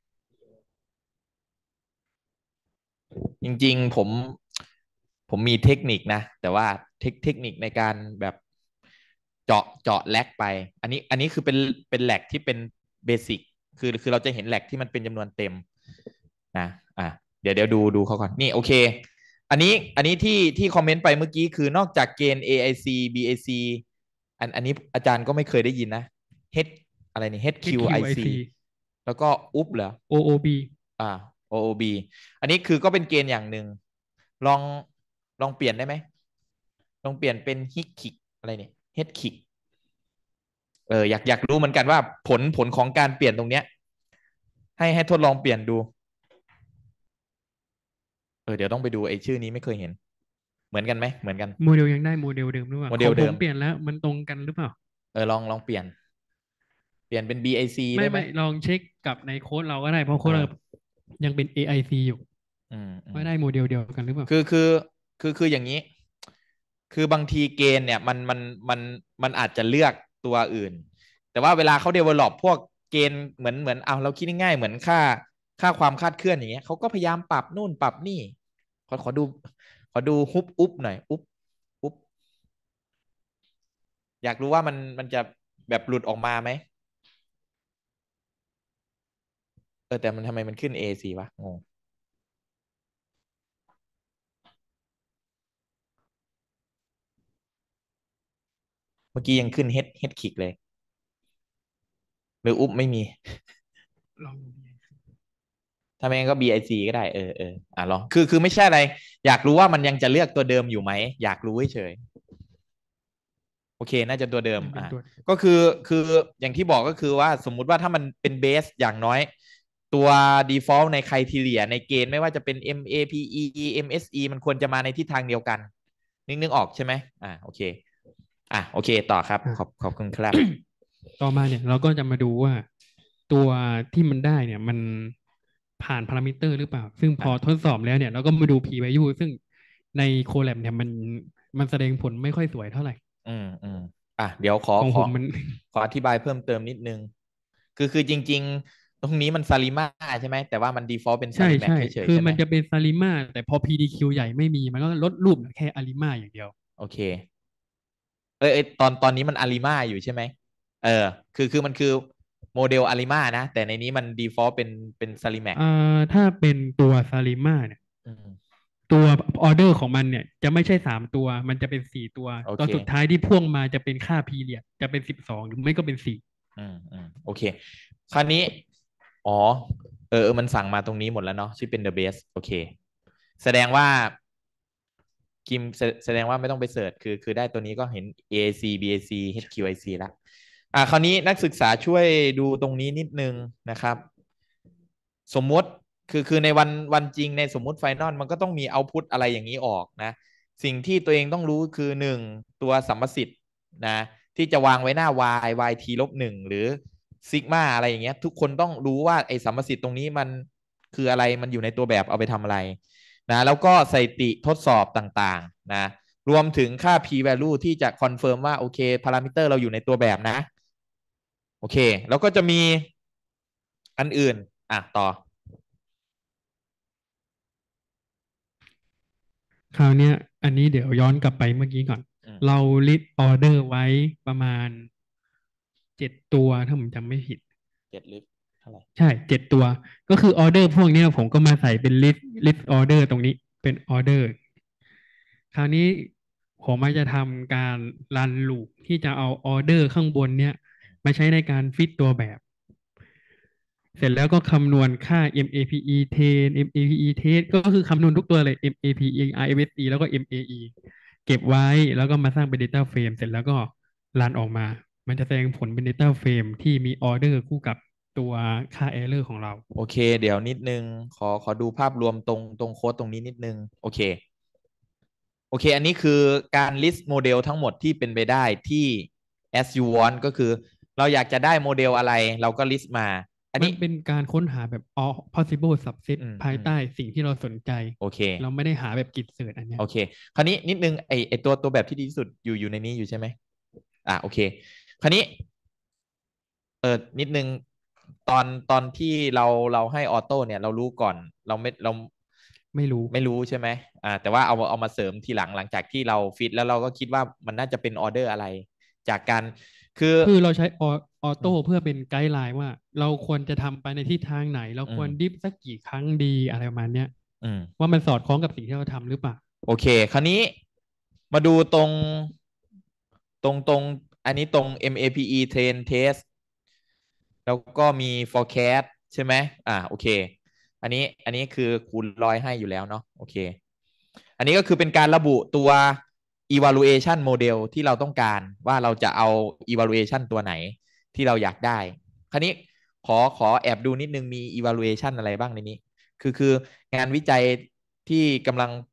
จริงๆผมมีเทคนิคนะแต่ว่าเทคนิคในการแบบเจาะแลกไปอันนี้คือเป็นแลกที่เป็นเบสิกคือเราจะเห็นแลกที่มันเป็นจำนวนเต็มนะเดี๋ยวดูเขาก่อนนี่โอเคอันนี้ที่คอมเมนต์ไปเมื่อกี้คือนอกจากเกณฑ์ AIC BAC อันนี้อาจารย์ก็ไม่เคยได้ยินนะ H อะไรนี่ HQIC แล้วก็อุ๊บเหรอ OOB OOB อันนี้คือก็เป็นเกณฑ์อย่างหนึ่งลองเปลี่ยนได้ไหมลองเปลี่ยนเป็นฮิกคิกอะไรเนี่ยเฮดคิกอยากรู้เหมือนกันว่าผลของการเปลี่ยนตรงเนี้ยให้ทดลองเปลี่ยนดูเดี๋ยวต้องไปดูไอ้ชื่อนี้ไม่เคยเห็นเหมือนกันไหมเหมือนกันโมเดลยังได้โมเดลเดิมหรือเปล่าของผโมเดลเดิมมเปลี่ยนแล้วมันตรงกันหรือเปล่าลองเปลี่ยนเป็น BIC ได้ไหมไม่ลองเช็คกับในโค้ดเราก็ได้เพราะโค้ดเรายังเป็น AIC อยู่ว่าได้โมเดลเดียวกันหรือเปล่าคืออย่างนี้ คือบางทีเกณฑ์เนี่ยมันอาจจะเลือกตัวอื่น แต่ว่าเวลาเขา develop พวกเกณฑ์เหมือนเอาเราคิดง่ายๆเหมือนค่าความคลาดเคลื่อนอย่างเงี้ยเขาก็พยายามปรับนู่นปรับนี่ขอดูฮุบอุ๊บหน่อยอุ๊บอยากรู้ว่ามันจะแบบหลุดออกมาไหมแต่มันทำไมมันขึ้น A4 วะงงเมื่อกี้ยังขึ้นเฮดคิกเลยหรืออุ๊บไม่มีลองดูถ้าไม่งั้นก็ BIC ก็ได้ลองคือไม่ใช่อะไรอยากรู้ว่ามันยังจะเลือกตัวเดิมอยู่ไหมอยากรู้เฉยโอเคน่าจะตัวเดิมก็คืออย่างที่บอกก็คือว่าสมมุติว่าถ้ามันเป็นเบสอย่างน้อยตัว default ใน criteria ในเกณฑ์ไม่ว่าจะเป็น MAPE MSE มันควรจะมาในทิศทางเดียวกันนึกออกใช่ไหมโอเคโอเคต่อครับขอบคุณครับต่อมาเนี่ยเราก็จะมาดูว่าตัวที่มันได้เนี่ยมันผ่านพารามิเตอร์หรือเปล่าซึ่งพอทดสอบแล้วเนี่ยเราก็มาดู p value ซึ่งใน Colab เนี่ยมันแสดงผลไม่ค่อยสวยเท่าไหร่เดี๋ยวของผมมันขออธิบายเพิ่มเติมนิดนึงคือจริงๆตรงนี้มันซาลิมาใช่ไหมแต่ว่ามัน default เป็นซาลิแม็กเฉยๆคือใช่ไหมมันจะเป็นซาลิมาแต่พอ PDQ ใหญ่ไม่มีมันก็ลดรูปแค่อาริมาอย่างเดียวโอเคตอนนี้มันอาริมาอยู่ใช่ไหมคือมันคือโมเดลอาริมานะแต่ในนี้มัน default เป็นซาลิแม็กถ้าเป็นตัวซาลิมาเนี่ยตัวออเดอร์ของมันเนี่ยจะไม่ใช่3 ตัวมันจะเป็น4 ตัวตอนสุดท้ายที่พ่วงมาจะเป็นค่าพีเรียดจะเป็น12หรือไม่ก็เป็น4 โอเคคราวนี้อ๋อมันสั่งมาตรงนี้หมดแล้วเนาะที่เป็น the base โอเคแสดงว่ากิมแสดงว่าไม่ต้องไปเสิร์ชคือได้ตัวนี้ก็เห็น AAC BAC HQIC ละคราวนี้นักศึกษาช่วยดูตรงนี้นิดนึงนะครับสมมติคือในวันจริงในสมมุติไฟนอลมันก็ต้องมีเอาพุตอะไรอย่างนี้ออกนะสิ่งที่ตัวเองต้องรู้คือ1ตัวสัมประสิทธิ์นะที่จะวางไว้หน้า y t ลบ1หรือซิกมาอะไรอย่างเงี้ยทุกคนต้องรู้ว่าไอ้สัมประสิทธิ์ตรงนี้มันคืออะไรมันอยู่ในตัวแบบเอาไปทำอะไรนะแล้วก็สถิติทดสอบต่างๆนะรวมถึงค่า p value ที่จะคอนเฟิร์มว่าโอเคพารามิเตอร์เราอยู่ในตัวแบบนะโอเคแล้วก็จะมีอันอื่นต่อคราวเนี้ยอันนี้เดี๋ยวย้อนกลับไปเมื่อกี้ก่อนเราลิสต์ออเดอร์ไว้ประมาณ7 ตัวถ้าผมจำไม่ผิด 7 ลิสต์เท่าไหร่ใช่7 ตัวก็คือออเดอร์พวกนี้ผมก็มาใส่เป็นลิสต์ออเดอร์ตรงนี้เป็นออเดอร์คราวนี้ผมอาจจะทำการรันลูปที่จะเอาออเดอร์ข้างบนเนี้ยมาใช้ในการฟิตตัวแบบ เสร็จแล้วก็คำนวณค่า MAPE 10 MAPE test ก็คือคำนวณทุกตัวเลย MAPE RMSE แล้วก็ MAE เก็บไว้แล้วก็มาสร้างเป็น Data Frame เสร็จแล้วก็รันออกมา มันจะแสดงผลเป็น Data Frame ที่มีออเดอร์คู่กับตัวค่า Error ของเราโอเคเดี๋ยวนิดนึงขอดูภาพรวมตรงโค้ดตรงนี้นิดนึงโอเคอันนี้คือการ list โมเดลทั้งหมดที่เป็นไปได้ที่ as you want ก็คือเราอยากจะได้โมเดลอะไรเราก็ list มาอันนี้เป็นการค้นหาแบบ all possible subset ภายใต้สิ่งที่เราสนใจโอเคเราไม่ได้หาแบบกิจเสิร์ชอันนี้โอเคคราวนี้นิดนึงไอตัวแบบที่ดีที่สุดอยู่ในนี้อยู่ใช่ไหมโอเคคราวนี้นิดนึงตอนที่เราให้ออโต้เนี่ยเรารู้ก่อนเราไม่รู้ใช่ไหมแต่ว่าเอามาเสริมทีหลังจากที่เราฟิตแล้วเราก็คิดว่ามันน่าจะเป็นออเดอร์อะไรจากการคือเราใช้ออโต้เพื่อเป็นไกด์ไลน์ว่าเราควรจะทำไปในทิศทางไหนเราควรดิฟสักกี่ครั้งดีอะไรประมาณเนี้ยว่ามันสอดคล้องกับสิ่งที่เราทำหรือเปล่าโอเคคราวนี้มาดูตรงอันนี้ตรง MAPE Train Test แล้วก็มี forecast ใช่ไหมโอเคอันนี้คือคูณ100ให้อยู่แล้วเนาะโอเคอันนี้ก็คือเป็นการระบุตัว evaluation model ที่เราต้องการว่าเราจะเอา evaluation ตัวไหนที่เราอยากได้คราวนี้ขอแอบดูนิดนึงมี evaluation อะไรบ้างในนี้คืองานวิจัยที่กำลัง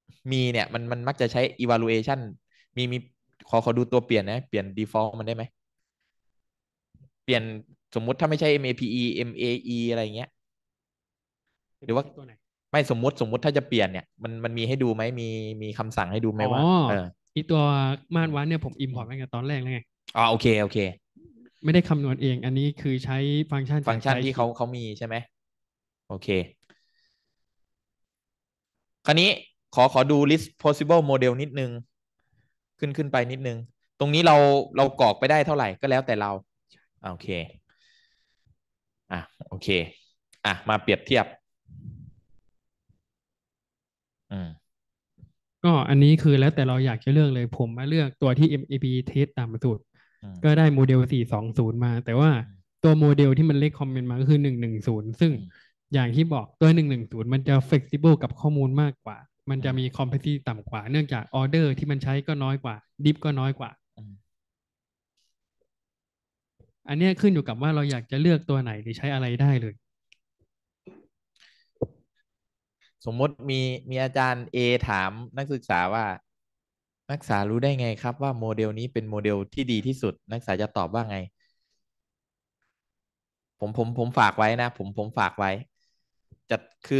มีเนี่ยมันมักจะใช้ evaluation มีขอดูตัวเปลี่ยนนะเปลี่ยน default มันได้ไหมเปลี่ยนสมมุติถ้าไม่ใช่ MAPE MAE อะไรเงี้ยหรือว่าตัวไหนไม่สมมุติถ้าจะเปลี่ยนเนี่ยมันมีให้ดูไหมมีคำสั่งให้ดูไหมอ๋อว่าอีตัวม่านวัดเนี่ยผมอิมพอร์ตไว้ไงตอนแรกแล้วไงอ๋อโอเคไม่ได้คำนวณเองอันนี้คือใช้ฟังก์ชันฟัจากงก์ชันที่ไซคิเขามีใช่ไหมโอเคคราวนี้ขอดู list possible model นิดนึงขึ้นไปนิดนึงตรงนี้เรากรอกไปได้เท่าไหร่ก็แล้วแต่เราโอเคโอเคมาเปรียบเทียบอืมก็อันนี้คือแล้วแต่เราอยากจะเลือกเลยผมมาเลือกตัวที่ MAP test ต่ำสุดก็ได้โมเดล420มาแต่ว่าตัวโมเดลที่มันเลขคอมเมนต์มาก็คือ110ซึ่งอย่างที่บอกตัว110มันจะ flexible กับข้อมูลมากกว่ามันจะมี complexity ต่ำกว่าเนื่องจากออเดอร์ที่มันใช้ก็น้อยกว่าดิฟก็น้อยกว่าอันนี้ขึ้นอยู่กับว่าเราอยากจะเลือกตัวไหนหรือใช้อะไรได้เลยสมมติมีอาจารย์เอถามนักศึกษาว่านักศึกษารู้ได้ไงครับว่าโมเดลนี้เป็นโมเดลที่ดีที่สุดนักศึกษาจะตอบว่าไงผมฝากไว้นะผมฝากไว้จะ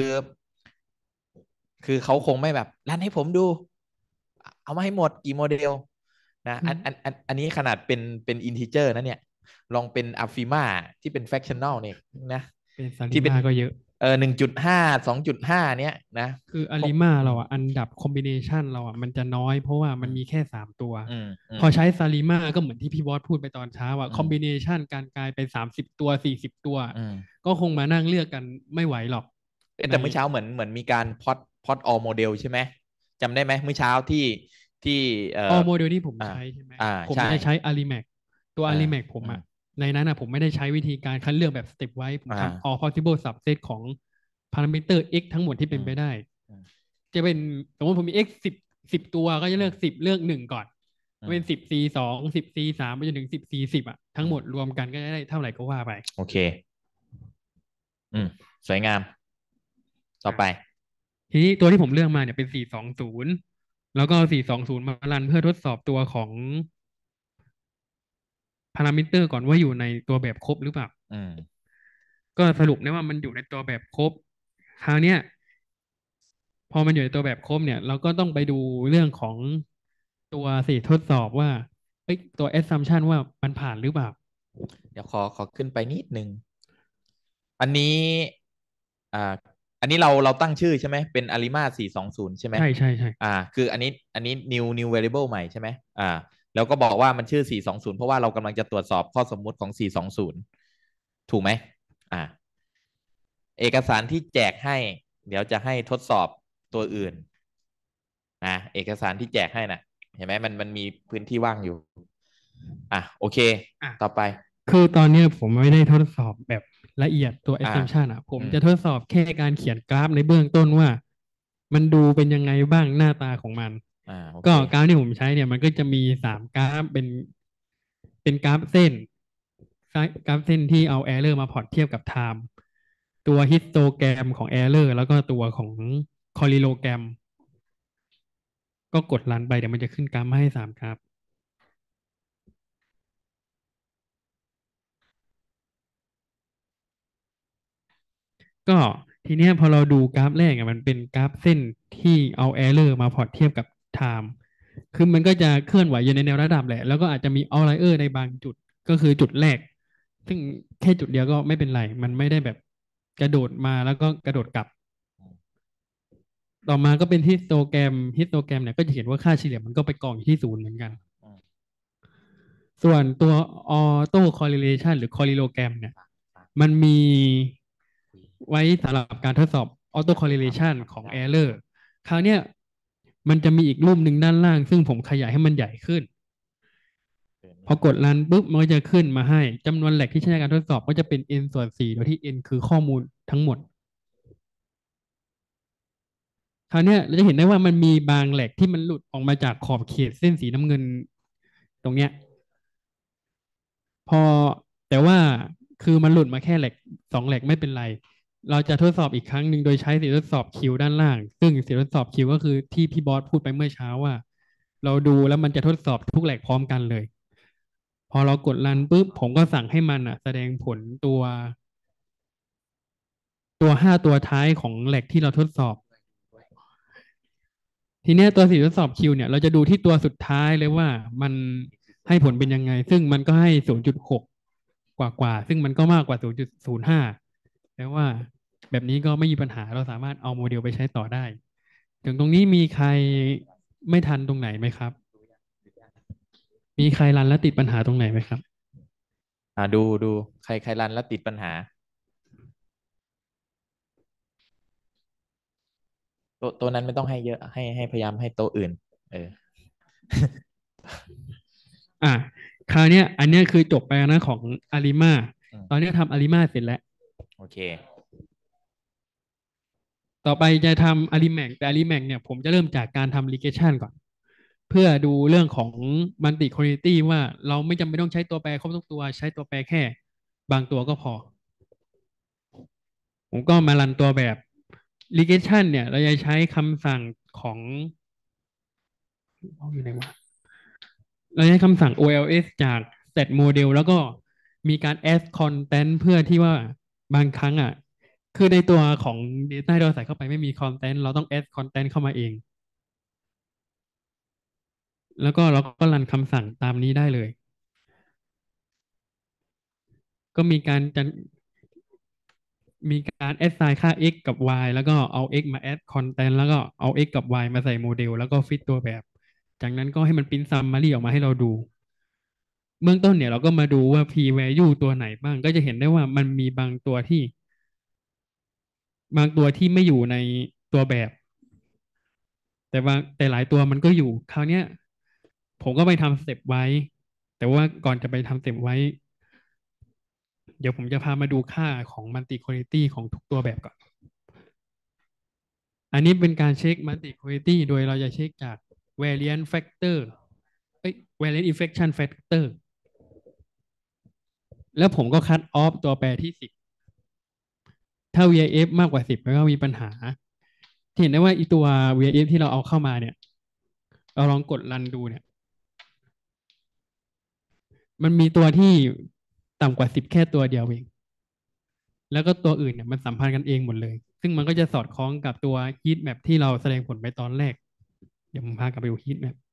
คือเขาคงไม่แบบรันให้ผมดูเอามาให้หมดกี่โมเดลนะอันนี้ขนาดเป็นอินทิเจอร์นะเนี่ยลองเป็นอัลฟีมาที่เป็นแฟกชันแนลเนี่ยนะเป็นซาลิที่เป็นมาก็เยอะ 1.52.5เนี้ยนะคืออาริมาเราอ่ะอันดับคอมบิเนชันเราอ่ะมันจะน้อยเพราะว่ามันมีแค่3 ตัวพอใช้ซาลิมาก็เหมือนที่พี่บอสพูดไปตอนเช้าว่าคอมบิเนชันการกลายเป็น30 ตัว40 ตัวก็คงมานั่งเลือกกันไม่ไหวหรอกแต่เมื่อเช้าเหมือนมีการพอดออโมเดลใช่ไหมจำได้ไหมเมื่อเช้าที่โมเดลที่ผมใช้ใช่ไหมผมใช่จะใช้ Alimac ตัว Alimac ผมอ่ะในนั้นผมไม่ได้ใช้วิธีการคัดเลือกแบบสเต็ปไว้ผมทำ all possible subset ของ parameter x ทั้งหมดที่เป็นไปได้จะเป็นสมมติผมมี x 10 ตัวก็จะเลือก10เลือก1ก่อนเป็น10 C 210 C 3ไปจนถึง10 C 10ทั้งหมดรวมกันก็จะได้เท่าไหร่ก็ว่าไปโอเคสวยงามต่อไปทีนี้ตัวที่ผมเลือกมาเนี่ยเป็น420แล้วก็420มารันเพื่อทดสอบตัวของพารามิเตอร์ก่อนว่าอยู่ในตัวแบบครบหรือเปล่าก็สรุปได้ว่ามันอยู่ในตัวแบบครบคราวเนี้ยพอมันอยู่ในตัวแบบครบเนี่ยเราก็ต้องไปดูเรื่องของตัวทดสอบว่าตัว assumption ว่ามันผ่านหรือเปล่าเดี๋ยวขอขึ้นไปนิดนึงอันนี้อ่าอันนี้เราตั้งชื่อใช่ไหมเป็นอาริมา420ใช่ไหมใช่คืออันนี้ new variable ใหม่ใช่ไหมแล้วก็บอกว่ามันชื่อ420เพราะว่าเรากำลังจะตรวจสอบข้อสมมุติของ420ถูกไหมเอกสารที่แจกให้เดี๋ยวจะให้ทดสอบตัวอื่นเอกสารที่แจกให้นะเห็นไหมมันมีพื้นที่ว่างอยู่โอเคต่อไปคือตอนนี้ผมไม่ได้ทดสอบแบบละเอียดตัว assumption ผมจะทดสอบแค่การเขียนกราฟในเบื้องต้นว่ามันดูเป็นยังไงบ้างหน้าตาของมันก็กราฟที่ผมใช้เนี่ยมันก็จะมี3 กราฟเป็นกราฟเส้นที่เอา error มาพอร์ตเทียบกับ time ตัวฮิสโตแกรมของ error แล้วก็ตัวของ correlogram ก็กดรันไปเดี๋ยวมันจะขึ้นกราฟมาให้3 กราฟก็ทีเนี้ยพอเราดูกราฟแรกมันเป็นกราฟเส้นที่เอา error มาพอร์ตเทียบกับ time คือมันก็จะเคลื่อนไหวอยู่ในแนวระดับแหละแล้วก็อาจจะมี outlier ในบางจุดก็คือจุดแรกซึ่งแค่จุดเดียวก็ไม่เป็นไรมันไม่ได้แบบกระโดดมาแล้วก็กระโดดกลับต่อมาก็เป็นฮิสโตแกรมเนี่ยก็จะเห็นว่าค่าเฉลี่ยมันก็ไปกองอยู่ที่0เหมือนกันส่วนตัว auto correlation หรือ correlogram เนี่ยมันมีไว้สำหรับการทดสอบ auto correlation ของ error คราวเนี้ยมันจะมีอีกรูปหนึ่งด้านล่างซึ่งผมขยายให้มันใหญ่ขึ้นพอกดรันปุ๊บมันก็จะขึ้นมาให้จำนวนแหลกที่ใช้ในการทดสอบก็จะเป็น n ส่วน4โดยที่ n คือข้อมูลทั้งหมดคราวเนี้ยเราจะเห็นได้ว่ามันมีบางแหลกที่มันหลุดออกมาจากขอบเขตเส้นสีน้ำเงินตรงเนี้ยพอแต่ว่าคือมันหลุดมาแค่2 แหลกไม่เป็นไรเราจะทดสอบอีกครั้งหนึ่งโดยใช้เสียงทดสอบ Q ด้านล่าง ซึ่งเสียงทดสอบ Q ก็คือที่พี่บอสพูดไปเมื่อเช้าว่า เราดูแล้วมันจะทดสอบทุกแหลกพร้อมกันเลย พอเรากดรันปุ๊บผมก็สั่งให้มันแสดงผลตัว5 ตัวท้ายของแหลกที่เราทดสอบ ทีเนี้ยตัวสีทดสอบ Q เนี่ยเราจะดูที่ตัวสุดท้ายเลยว่ามันให้ผลเป็นยังไง ซึ่งมันก็ให้ 0.6 กว่าซึ่งมันก็มากกว่า 0.05 แปลว่าแบบนี้ก็ไม่มีปัญหาเราสามารถเอาโมเดลไปใช้ต่อได้ ถึงตรงนี้มีใครไม่ทันตรงไหนไหมครับ มีใครรันแล้วติดปัญหาตรงไหนไหมครับดูใครรันแล้วติดปัญหาโต๊ะนั้นไม่ต้องให้เยอะให้พยายามให้โต๊ะอื่นอ่ะคราวเนี้ยอันเนี้ยคือจบไปแล้วนะของอาริมาตอนเนี้ยทำอาริมาเสร็จแล้วโอเคต่อไปจะทำอาริแมกแต่อาริแมกเนี่ยผมจะเริ่มจากการทำ regression ก่อน เพื่อดูเรื่องของ multi quality ว่าเราไม่จำเป็นต้องใช้ตัวแปรครบทุกตัวใช้ตัวแปรแค่บางตัวก็พอ ผมก็มารันตัวแบบ regression เนี่ยเราจะใช้คำสั่งของอยู่ไหนวะเราใช้คำสั่ง OLS จาก set model แล้วก็มีการ add content เพื่อที่ว่าบางครั้งคือในตัวของ data ที่เราใส่เข้าไปไม่มี content เราต้อง add content เข้ามาเอง แล้วก็เราก็รันคำสั่งตามนี้ได้เลย ก็มีการ assign ค่า x กับ y แล้วก็เอา x มา add content แล้วก็เอา x กับ y มาใส่โมเดลแล้วก็ฟิตตัวแบบ จากนั้นก็ให้มัน print summary ออกมาให้เราดู เบื้องต้นเนี่ยเราก็มาดูว่า p value ตัวไหนบ้าง ก็จะเห็นได้ว่ามันมีบางตัวที่ไม่อยู่ในตัวแบบ แต่หลายตัวมันก็อยู่ คราวเนี้ยผมก็ไปทำสเต็ปไว้ แต่ว่าก่อนจะไปทำสเต็ปไว้ เดี๋ยวผมจะพามาดูค่าของ multi quality ของทุกตัวแบบก่อน อันนี้เป็นการเช็ค multi quality โดยเราจะเช็คจาก variance factor variance infection factor แล้วผมก็คัดออฟตัวแปรที่ 10 ถ้า VIF มากกว่า 10แล้วก็มีปัญหา เห็นได้ว่าอีตัว VIF ที่เราเอาเข้ามาเนี่ย เราลองกดรันดูเนี่ย มันมีตัวที่ต่ำกว่า 10 แค่ตัวเดียวเอง แล้วก็ตัวอื่นเนี่ยมันสัมพันธ์กันเองหมดเลย ซึ่งมันก็จะสอดคล้องกับตัว heat map ที่เราแสดงผลไปตอนแรก เดี๋ยวผมพากลับไปดู heat map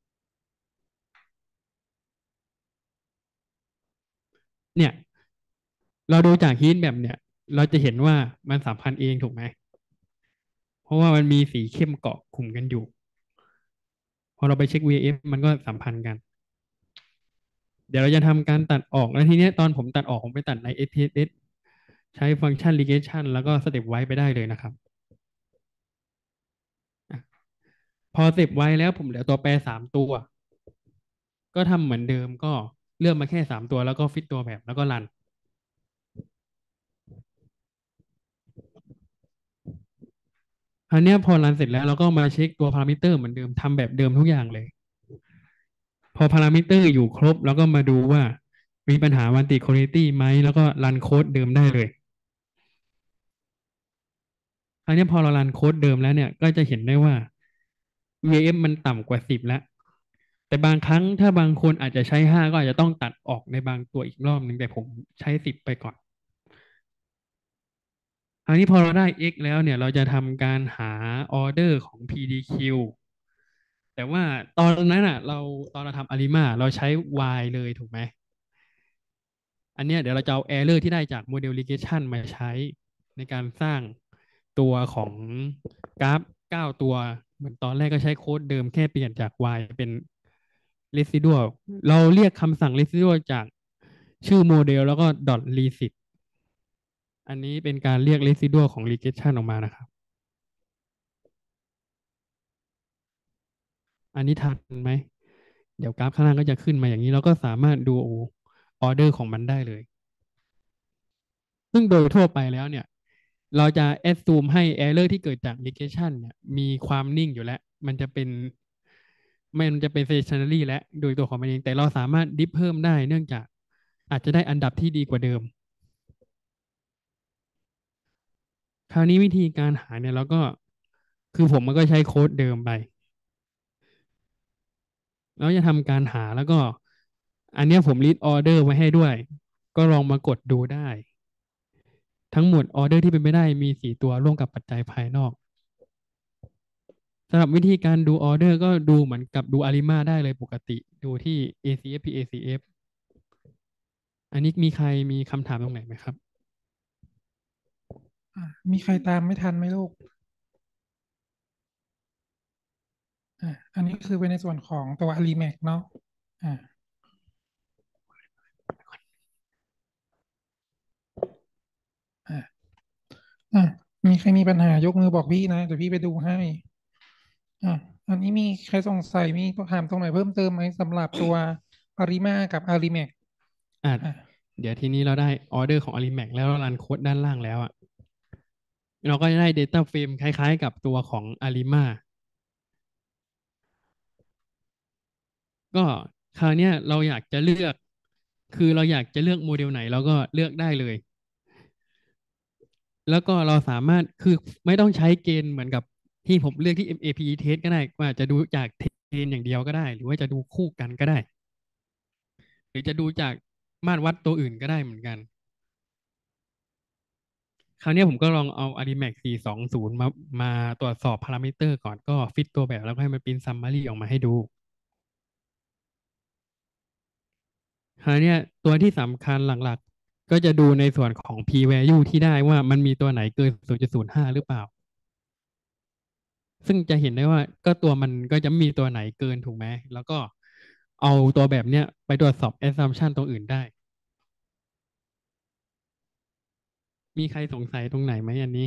เนี่ย เราดูจาก heat map เนี่ย เราจะเห็นว่ามันสัมพันธ์เองถูกไหม เพราะว่ามันมีสีเข้มเกาะกลุ่มกันอยู่ พอเราไปเช็ค VF มันก็สัมพันธ์กัน เดี๋ยวเราจะทำการตัดออก แล้วทีเนี้ยตอนผมตัดออกผมไปตัดใน SPSS ใช้ฟังก์ชัน regression แล้วก็สเต็ปไว้ไปได้เลยนะครับ พอเสร็จไว้แล้วผมเหลือตัวแปร3 ตัว ก็ทำเหมือนเดิมก็เลือกมาแค่3 ตัวแล้วก็ฟิตตัวแบบแล้วก็รัน คราวเนี้ยพอรันเสร็จแล้วเราก็มาเช็คตัวพารามิเตอร์เหมือนเดิมทำแบบเดิมทุกอย่างเลย พอพารามิเตอร์อยู่ครบแล้วก็มาดูว่ามีปัญหา multi quality ไหมแล้วก็รันโค้ดเดิมได้เลยคราวนี้พอเรารันโค้ดเดิมแล้วเนี่ยก็จะเห็นได้ว่า VF มันต่ำกว่า 10 แล้ว แต่บางครั้งถ้าบางคนอาจจะใช้ 5 ก็อาจจะต้องตัดออกในบางตัวอีกรอบหนึ่งแต่ผมใช้ 10 ไปก่อนคราวนี้พอเราได้ x แล้วเนี่ยเราจะทำการหาออเดอร์ของ PDQ แต่ว่าตอนนั้นตอนเราทำอาริมาเราใช้ y เลยถูกไหม อันเนี้ยเดี๋ยวเราจะเอา error ที่ได้จากโมเดล regression มาใช้ในการสร้างตัวของกราฟ9 ตัวเหมือนตอนแรกก็ใช้โค้ดเดิมแค่เปลี่ยนจาก y เป็น residual เราเรียกคำสั่ง residual จากชื่อโมเดลแล้วก็ dot resid อันนี้เป็นการเรียก residual ของ regression ออกมานะครับ อันนี้ทันไหม เดี๋ยวกราฟข้างล่างก็จะขึ้นมาอย่างนี้เราก็สามารถดูออเดอร์ของมันได้เลย ซึ่งโดยทั่วไปแล้วเนี่ย เราจะ assume ให้ error ที่เกิดจาก regression เนี่ยมีความนิ่งอยู่แล้ว มันจะเป็น stationary และโดยตัวของมันเอง แต่เราสามารถดิฟเพิ่มได้เนื่องจากอาจจะได้อันดับที่ดีกว่าเดิมคราวนี้วิธีการหาเนี่ยเราก็คือผมมันก็ใช้โค้ดเดิมไปแล้วจะทำการหาแล้วก็อันเนี้ยผมลิสต์ออเดอร์ไว้ให้ด้วยก็ลองมากดดูได้ทั้งหมดออเดอร์ที่เป็นไปได้มี4 ตัวร่วมกับปัจจัยภายนอกสำหรับวิธีการดูออเดอร์ก็ดูเหมือนกับดูอาริมาได้เลยปกติดูที่ ACF PACF อันนี้มีใครมีคำถามตรงไหนไหมครับมีใครตามไม่ทันไหมลูกอันนี้คือเป็นในส่วนของตัว Alimax เนาะอ่าอ่าอ่ามีใครมีปัญหายกมือบอกพี่นะเดี๋ยวพี่ไปดูให้อ่าอันนี้มีใครสงสัยมีถามตรงไหนเพิ่มเติมไหมสำหรับตัว Arima กับ Alimax อ่ะอ่าเดี๋ยวทีนี้เราได้ออเดอร์ของ Alimax แล้วเรารันโค้ดด้านล่างแล้วอ่ะเราก็จะได้ Data Frame คล้ายๆกับตัวของ Arima ก็คราวเนี้ยเราอยากจะเลือกคือเราอยากจะเลือกโมเดลไหนเราก็เลือกได้เลยแล้วก็เราสามารถคือไม่ต้องใช้เกณฑ์เหมือนกับที่ผมเลือกที่ MAPE test ก็ได้ว่าจะดูจากเทรนอย่างเดียวก็ได้หรือว่าจะดูคู่กันก็ได้หรือจะดูจากมาตรวัดตัวอื่นก็ได้เหมือนกัน คราวนี้ผมก็ลองเอา Artimax 420มาตรวจสอบพารามิเตอร์ก่อนก็ฟิตตัวแบบแล้วก็ให้มันเป็นซัมมารีออกมาให้ดูคราวนี้ตัวที่สำคัญหลักๆก็จะดูในส่วนของ p value ที่ได้ว่ามันมีตัวไหนเกิน 0.05 หรือเปล่าซึ่งจะเห็นได้ว่าก็ตัวมันก็จะมีตัวไหนเกินถูกไหมแล้วก็เอาตัวแบบเนี้ยไปตรวจสอบ assumption ตรงอื่นได้มีใครสงสัยตรงไหนไหมอันนี้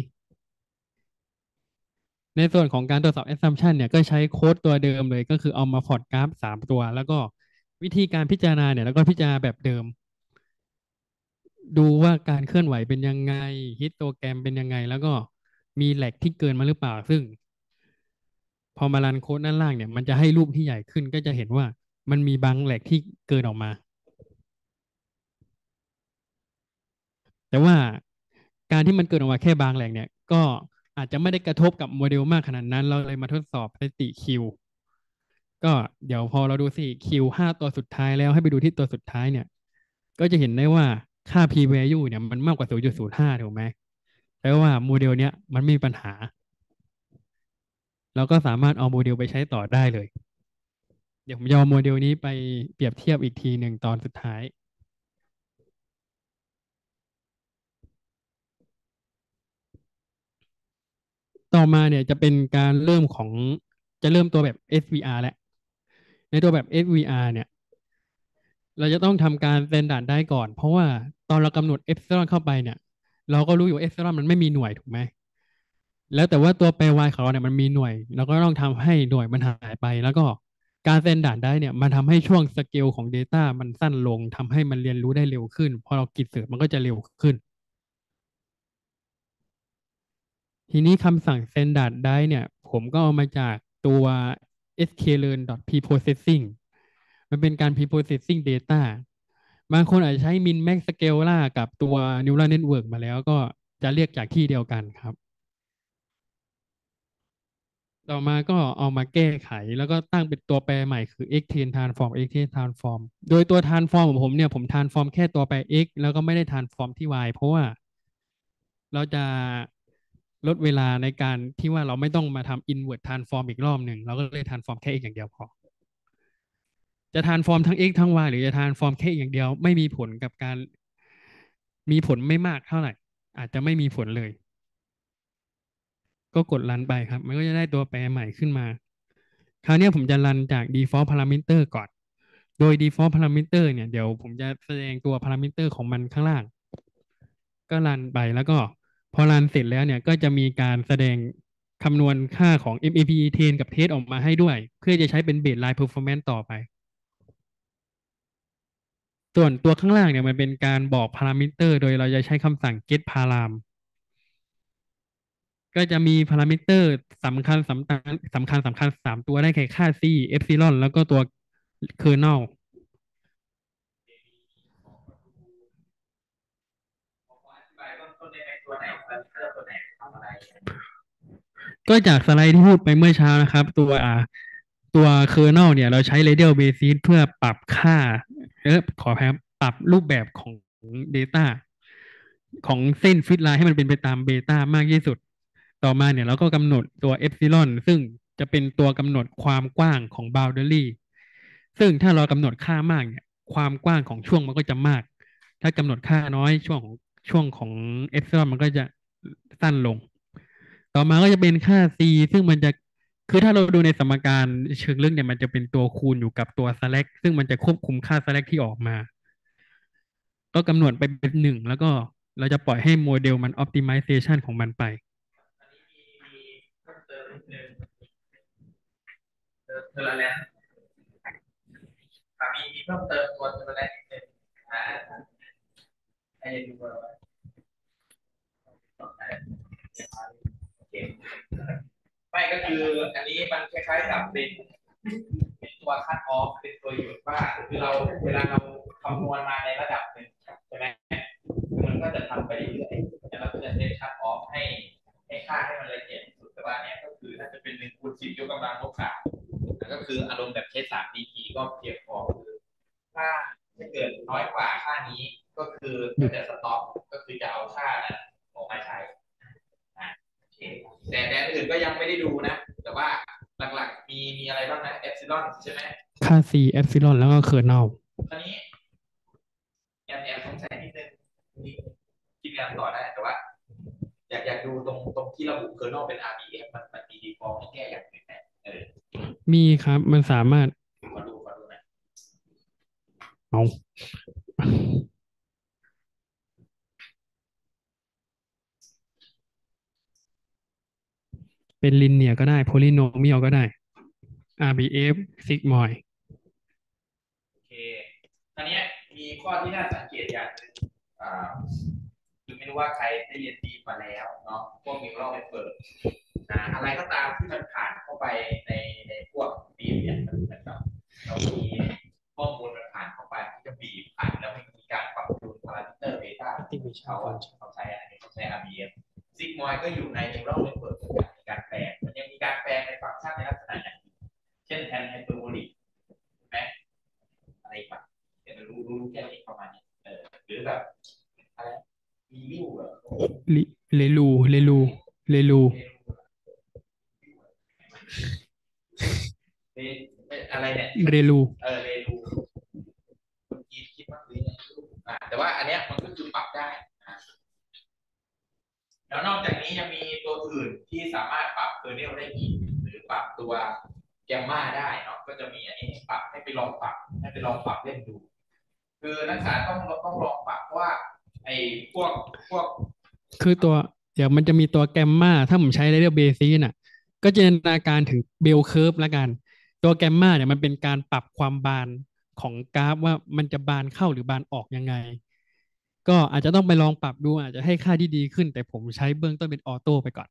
ในส่วนของการตรวจสอบ assumption เนี่ยก็ใช้โค้ดตัวเดิมเลยก็คือเอามาพอร์ตกราฟ3 ตัวแล้วก็วิธีการพิจารณาเนี่ยแล้วก็พิจารณาแบบเดิมดูว่าการเคลื่อนไหวเป็นยังไงฮิสโตแกรมเป็นยังไงแล้วก็มีแหลกที่เกินมาหรือเปล่าซึ่งพอมารันโค้ดด้านล่างเนี่ยมันจะให้รูปที่ใหญ่ขึ้นก็จะเห็นว่ามันมีบางแหลกที่เกินออกมาแต่ว่าการที่มันเกินออกมาแค่บางแหลกเนี่ยก็อาจจะไม่ได้กระทบกับโมเดลมากขนาดนั้นเราเลยมาทดสอบสถิติคิว ก็เดี๋ยวพอเราดูสิคิว5 ตัวสุดท้ายแล้วให้ไปดูที่ตัวสุดท้ายเนี่ยก็จะเห็นได้ว่าค่า p value เนี่ยมันมากกว่า 0.05ถูกไหมแปลว่าโมเดลเนี้ยมันไม่มีปัญหาเราก็สามารถเอาโมเดลไปใช้ต่อได้เลยเดี๋ยวผมจะเอาโมเดลนี้ไปเปรียบเทียบอีกทีหนึ่งตอนสุดท้ายต่อมาเนี่ยจะเป็นการเริ่มของจะเริ่มตัวแบบ SVR แล้วในตัวแบบ SVR เนี่ยเราจะต้องทำการ standard ได้ก่อนเพราะว่าตอนเรากำหนด epsilon เข้าไปเนี่ยเราก็รู้อยู่ epsilon มันไม่มีหน่วยถูกไหม แล้วแต่ว่าตัวแปร y ของเราเนี่ยมันมีหน่วยเราก็ต้องทำให้หน่วยมันหายไปแล้วก็การเซนด่านได้เนี่ยมันทำให้ช่วงสเกลของ Data มันสั้นลงทำให้มันเรียนรู้ได้เร็วขึ้นพอเรากรีดเสิร์ชมันก็จะเร็วขึ้นทีนี้คำสั่ง standard ได้เนี่ยผมก็เอามาจากตัว sklearn.preprocessing มันเป็นการ preprocessing data บางคนอาจจะใช้ min max scalar กับตัว neural network มาแล้วก็จะเรียกจากที่เดียวกันครับ ต่อมาก็เอามาแก้ไขแล้วก็ตั้งเป็นตัวแปรใหม่คือ xtrain transform xtrain transform โดยตัว transform ของผมเนี่ยผม transform แค่ตัวแปร x แล้วก็ไม่ได้ transform ที่ y เพราะว่าเราจะลดเวลาในการที่ว่าเราไม่ต้องมาทำ invert transform อีกรอบหนึ่งเราก็เลย transform แค่ x อย่างเดียวพอจะ transform ทั้ง x ทั้ง y หรือจะ transform แค่ x อย่างเดียวไม่มีผลกับการมีผลไม่มากเท่าไหร่อาจจะไม่มีผลเลยก็กดรันไปครับมันก็จะได้ตัวแปรใหม่ขึ้นมา คราวนี้ผมจะรันจาก default parameter ก่อน โดย default parameter เนี่ยเดี๋ยวผมจะแสดงตัว parameter ของมันข้างล่าง ก็รันไปแล้วก็พอรันเสร็จแล้วเนี่ยก็จะมีการแสดงคำนวณค่าของ MAPE train กับ test ออกมาให้ด้วย เพื่อจะใช้เป็น baseline performance ต่อไป ส่วนตัวข้างล่างเนี่ยมันเป็นการบอก parameter โดยเราจะใช้คำสั่ง get param ก็จะมีพารามิเตอร์สำคัญ3 ตัวได้แก่ค่า c epsilon แล้วก็ตัว kernel อธิบายเบื้องต้นได้ไหมตัวไหนตัวไหนทำอะไรก็จากสไลด์ที่พูดไปเมื่อเช้านะครับ ตัว kernel เนี่ยเราใช้ radial basis เพื่อปรับค่าขออภัยครับปรับรูปแบบของ data ของเส้นฟิตไลน์ให้มันเป็นไปตามเบต้ามากที่สุด ต่อมาเนี่ยเราก็กำหนดตัวเอ s ซิลอนซึ่งจะเป็นตัวกำหนดความกว้างของ boundary ซึ่งถ้าเรากำหนดค่ามากเนี่ยความกว้างของช่วงมันก็จะมาก ถ้ากำหนดค่าน้อยช่วงของเอ s ซิลอนมันก็จะสั้นลง ต่อมาก็จะเป็นค่า c ซึ่งมันจะคือถ้าเราดูในสมการเชิงลึกเนี่ยมันจะเป็นตัวคูณอยู่กับตัว slack ซึ่งมันจะควบคุมค่า slack ที่ออกมา ก็กำหนดไปเป็น1แล้วก็เราจะปล่อยให้โมเดลมัน optimization ของมันไปอันนี้มีเพิ่มเติมนิดนึงเทอร์แลนด์มีเพิ่มเติมตัวเทอร์แลนด์นิดนึงให้ดูว่าโอเคไม่ก็คืออันนี้มันคล้ายๆกับเป็นตัวคัดออฟเป็นตัวหยุดว่าคือเราเวลาเราคำนวณมาในระดับหนึ่งใช่ไหมมันก็จะทำไปเรื่อยๆแต่เราก็จะเซตคัดออฟให้ค่าให้มันละเอียดที่สุดแต่ว่าเนี่ยก็คือถ้าจะเป็น1 คูณ 10ยกกำลังลบ3ก็คืออารมณ์แบบใช้3 dt ก็เพียงพอคือถ้าเกิดน้อยกว่าค่านี้ก็คือจะสต็อปก็คือจะเอาค่านั้นออกมาใช้แต่อื่นก็ยังไม่ได้ดูนะ แต่ว่าหลักๆมีอะไรบ้างนะเอปซิลอนใช่ไหมค่า c เอ s ซิลอนแล้วก็ kernel คราวนี้แอบสงสัยนิดนึงคิดงานต่อได้แต่ว่าอยากดูตรงที่ระบุ kernel เป็น RBF มันมี default ให้แก้อย่างหนึ่งนะมีครับมันสามารถขอดูนะเอาเป็นลินเนียก็ได้โพลิโนมิอลก็ได้ RBF sigmoid โอเคอันนี้มีข้อที่น่าสังเกตอย่างหนึ่งคือไม่รู้ว่าใครได้เรียนดีมาแล้วเนาะพวกมิวเราไปเปิดอะไรก็ตามที่มันผ่านเข้าไปในพวกบีบเนี่ยมันเหมือนกับเรามีข้อมูลมันผ่านเข้าไปที่จะบีบผ่านแล้วมีการปรับจูนพารามิเตอร์เบต้าที่เขาใช้อันนี้เขาใช้ RBF ซิกมอยก็อยู่ในนิวรัลเน็ตเวิร์กในการแปลงมันยังมีการแปลงในฟังก์ชันในลักษณะอย่างเช่นแทนไฮเปอร์โบลิกใช่ไหมอะไรแบบเดี๋ยวรู้แค่นี้ประมาณนี้หรือแบบอะไรมีริ้วเลลูอะไรเนี่ยเรลูเรลูคนจีนคิดว่าหรือไงแต่ว่าอันเนี้ยมันก็คือปรับได้แล้วนอกจากนี้ยังมีตัวอื่นที่สามารถปรับเคอร์เนลได้อีกหรือปรับตัวแกมมาได้เนาะก็จะมีอันนี้ให้ปรับให้ไปลองปรับเล่นดูคือนักศึกษาต้องลองปรับว่าไอ้พวกคือตัวเดี๋ยวมันจะมีตัวแกมมาถ้าผมใช้เรเบซิสน่ะก็จินตนาการถึงเบลเคิร์ฟละกันตัวแกมมาเนี่ยมันเป็นการปรับความบานของกราฟว่ามันจะบานเข้าหรือบานออกยังไงก็อาจจะต้องไปลองปรับดูอาจจะให้ค่าที่ดีขึ้นแต่ผมใช้เบื้องต้นเป็นออโต้ไปก่อน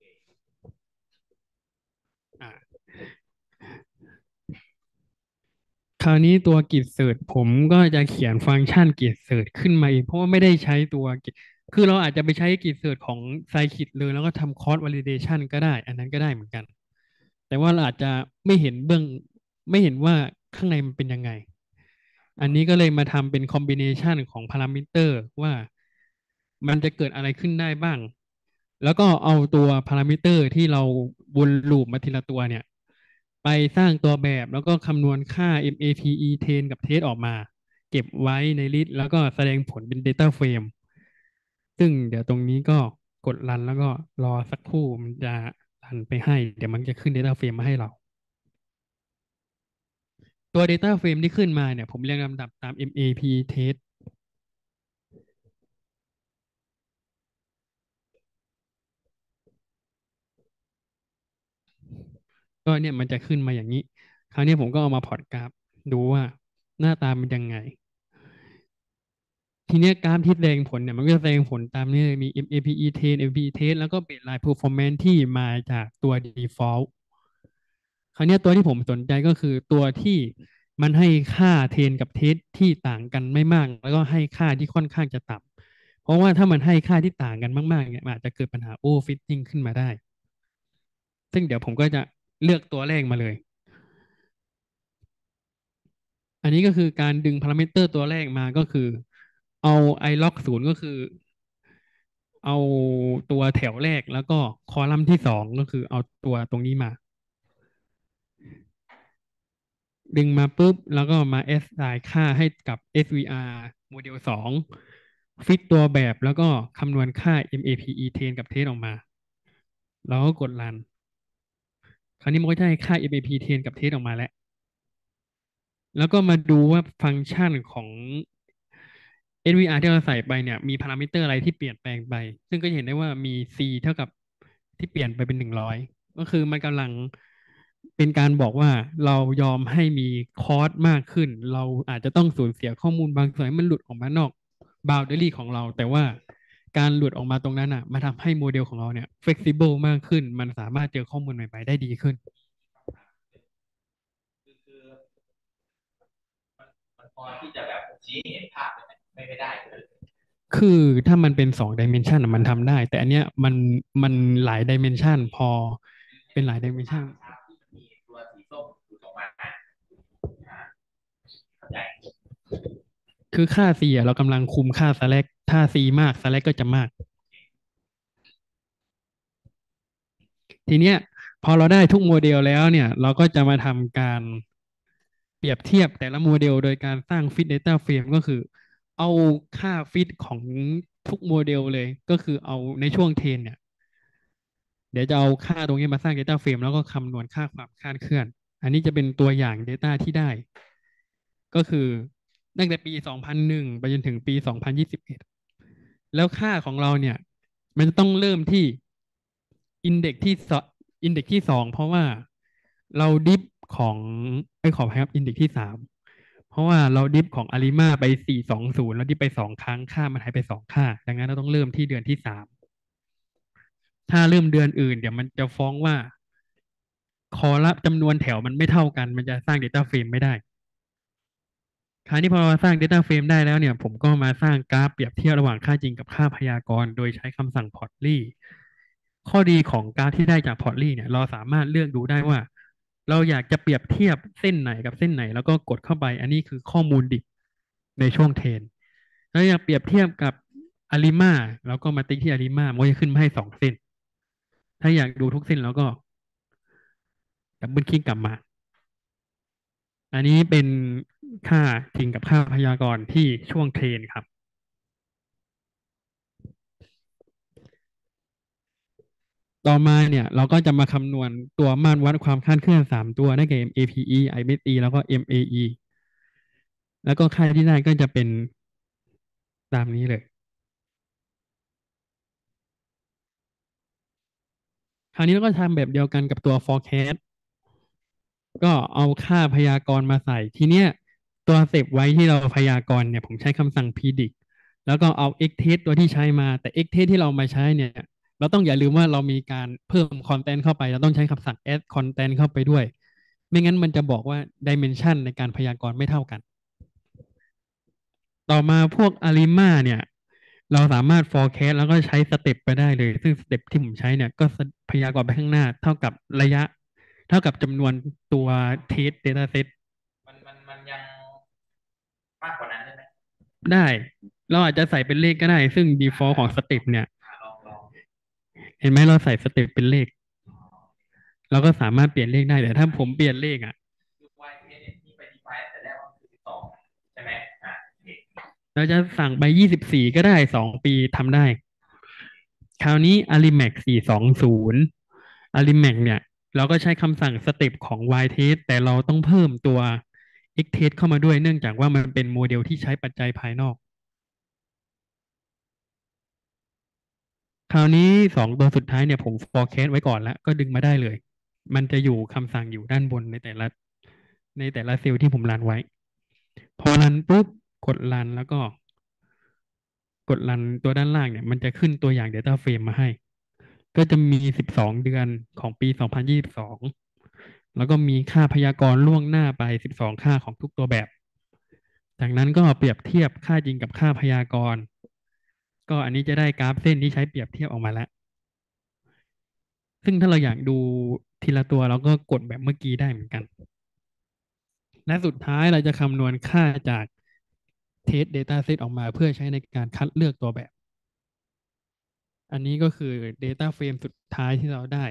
คราวนี้ตัวก Git Search ผมก็จะเขียนฟังก์ชัน Git Search ขึ้นมาเองเพราะว่าไม่ได้ใช้ตัว Git คือเราอาจจะไปใช้ Git Search ของ Scikit เลยแล้วก็ทำ Cross Validation ก็ได้อันนั้นก็ได้เหมือนกันแต่ว่าเราอาจจะไม่เห็นว่าข้างในมันเป็นยังไงอันนี้ก็เลยมาทำเป็นคอมบิเนชันของพารามิเตอร์ว่ามันจะเกิดอะไรขึ้นได้บ้างแล้วก็เอาตัวพารามิเตอร์ที่เราวนลูปมาทีละตัวเนี่ยไปสร้างตัวแบบแล้วก็คำนวณค่า MAPE train กับ test ออกมาเก็บไว้ในลิสต์แล้วก็แสดงผลเป็น Data Frame ซึ่งเดี๋ยวตรงนี้ก็กดรันแล้วก็รอสักครู่มันจะรันไปให้เดี๋ยวมันจะขึ้น Data Frame มาให้เราตัว Data Frame ที่ขึ้นมาเนี่ยผมเรียงลำดับตาม MAPE test ก็เนี่ยมันจะขึ้นมาอย่างนี้คราวนี้ผมก็เอามาพอร์ตกราฟดูว่าหน้าตามันยังไงทีนี้กราฟที่แสดงผลเนี่ยมันก็จะแสดงผลตามนี้เลยมี MAPE test MAPE test แล้วก็ baseline performance ที่มาจากตัว default คราวนี้ตัวที่ผมสนใจก็คือตัวที่มันให้ค่าเทรนกับเทสที่ต่างกันไม่มากแล้วก็ให้ค่าที่ค่อนข้างจะต่ำเพราะว่าถ้ามันให้ค่าที่ต่างกันมากๆเนี่ยมันอาจจะเกิดปัญหา overfitting ขึ้นมาได้ ซึ่งเดี๋ยวผมก็จะเลือกตัวเลขมาเลย อันนี้ก็คือการดึงพารามิเตอร์ตัวแรกมาก็คือเอา i log 0ก็คือเอาตัวแถวแรกแล้วก็คอลัมน์ที่สองก็คือเอาตัวตรงนี้มา ดึงมาปุ๊บแล้วก็มา assign ค่าให้กับ SVR โมเดล2ฟิตตัวแบบแล้วก็คำนวณค่า MAPE train กับเทสออกมา แล้วก็กดรัน คราวนี้มันก็จะให้ค่า MAP train กับเทสออกมาแล้ว แล้วก็มาดูว่าฟังก์ชันของ SVR ที่เราใส่ไปเนี่ยมีพารามิเตอร์อะไรที่เปลี่ยนแปลงไป ซึ่งก็จะเห็นได้ว่ามี C เท่ากับที่เปลี่ยนไปเป็น100ก็คือมันกำลังเป็นการบอกว่าเรายอมให้มีคอสมากขึ้น เราอาจจะต้องสูญเสียข้อมูลบางส่วนให้มันหลุดออกมานอก boundary ของเรา แต่ว่าการหลุดออกมาตรงนั้นอ่ะมาทำให้โมเดลของเราเนี่ย flexible มากขึ้น มันสามารถเจอข้อมูลใหม่ๆได้ดีขึ้นคือมันพอที่จะแบบชี้เห็นภาพได้ไหมไม่ได้เลยคือถ้ามันเป็น2 dimension อะมันทำได้ แต่อันเนี้ยมันหลาย dimension พอเป็นหลาย dimension ที่มันมีตัวสีส้มอยู่ตรงมาเข้าใจคือค่า C อะเรากำลังคุมค่า select ถ้า C มาก select ก็จะมาก ทีเนี้ยพอเราได้ทุกโมเดลแล้วเนี่ย เราก็จะมาทำการเปรียบเทียบแต่ละโมเดลโดยการสร้าง fit data frame ก็คือเอาค่า fit ของทุกโมเดลเลยก็คือเอาในช่วงเทรนเนี่ย เดี๋ยวจะเอาค่าตรงนี้มาสร้าง Data Frame แล้วก็คำนวณค่าความคลาดเคลื่อน อันนี้จะเป็นตัวอย่าง Data ที่ได้ ก็คือตั้งแต่ปี 2001 ไปจนถึงปี 2021 แล้วค่าของเราเนี่ย มันจะต้องเริ่มที่อินเด็กที่อินเด็กที่2เพราะว่าเราดิฟของขออภัยครับอินเด็กที่3เพราะว่าเราดิฟของอาริมาไป420แล้วดิฟไป2ครั้งค่ามันหายไป2ค่า ดังนั้นเราต้องเริ่มที่เดือนที่3ถ้าเริ่มเดือนอื่นเดี๋ยวมันจะฟ้องว่าคอลัมน์จำนวนแถวมันไม่เท่ากัน มันจะสร้าง Data Frame ไม่ได้ คราวนี้พอเราสร้าง Data Frame ได้แล้วเนี่ยผมก็มาสร้างกราฟเปรียบเทียบระหว่างค่าจริงกับค่าพยากรณ์โดยใช้คำสั่ง Plotly ข้อดีของกราฟที่ได้จาก Plotly เนี่ยเราสามารถเลือกดูได้ว่า เราอยากจะเปรียบเทียบเส้นไหนกับเส้นไหน แล้วก็กดเข้าไป อันนี้คือข้อมูลดิบในช่วงเทรนแล้วอยากเปรียบเทียบกับอาริมาแล้วก็มาติ๊กที่อาริมามันก็จะขึ้นมาให้2 เส้น ถ้าอยากดูทุกเส้นแล้วก็ดับเบิลคลิกกลับมา อันนี้เป็นค่าจริงกับค่าพยากรณ์ที่ช่วงเทรนครับ ต่อมาเนี่ยเราก็จะมาคำนวณตัวม่านวัดความคลาดเคลื่อน3 ตัวได้แก่ MAPE IMSE แล้วก็ MAE แล้วก็ค่าที่ได้ก็จะเป็นตามนี้เลย คราวนี้เราก็ทำแบบเดียวกันกับตัว forecast ก็เอาค่าพยากรณ์มาใส่ทีเนี้ยตัวเซฟไว้ที่เราพยากรณ์เนี่ยผมใช้คำสั่ง predict แล้วก็เอา x test ตัวที่ใช้มาแต่ x test ที่เรามาใช้เนี่ยเราต้องอย่าลืมว่าเรามีการเพิ่ม content เข้าไปเราต้องใช้คำสั่ง add content เข้าไปด้วยไม่งั้นมันจะบอกว่า dimension ในการพยากรณ์ไม่เท่ากันต่อมาพวก ARIMA เนี่ยเราสามารถ forecast แล้วก็ใช้สเต็ปไปได้เลยซึ่งสเต็ปที่ผมใช้เนี่ยก็พยากรณ์ไปข้างหน้าเท่ากับระยะเท่ากับจำนวนตัว test data set มันยังมากกว่านั้นได้ไหมได้ เราอาจจะใส่เป็นเลขก็ได้ ซึ่ง default ของสเต็ปเนี่ยเห็นไหมเราใส่สเต็ปเป็นเลข เราก็สามารถเปลี่ยนเลขได้ แต่ถ้าผมเปลี่ยนเลขอ่ะใช่ไหมเราจะสั่งไป24ก็ได้2 ปีทำได้ คราวนี้ Alimax 420 Alimax เนี่ย เราก็ใช้คำสั่งสเต็ปของ y test แต่เราต้องเพิ่มตัว x test เข้ามาด้วยเนื่องจากว่ามันเป็นโมเดลที่ใช้ปัจจัยภายนอก คราวนี้2 ตัวสุดท้ายเนี่ยผม forecast ไว้ก่อนแล้วก็ดึงมาได้เลย มันจะอยู่คำสั่งอยู่ด้านบนในแต่ละเซลล์ที่ผมรันไว้ พอรันปุ๊บกดรันแล้วก็กดรันตัวด้านล่างเนี่ยมันจะขึ้นตัวอย่าง Data Frame มาให้ ก็จะมี12 เดือนของปี 2022 แล้วก็มีค่าพยากรณ์ล่วงหน้าไป12 ค่าของทุกตัวแบบ จากนั้นก็เปรียบเทียบค่าจริงกับค่าพยากรณ์ก็อันนี้จะได้กราฟเส้นที่ใช้เปรียบเทียบออกมาแล้วซึ่งถ้าเราอยากดูทีละตัวเราก็กดแบบเมื่อกี้ได้เหมือนกันและสุดท้ายเราจะคำนวณค่าจาก test data set ออกมาเพื่อใช้ในการคัดเลือกตัวแบบอันนี้ก็คือ data frame สุดท้ายที่เราได้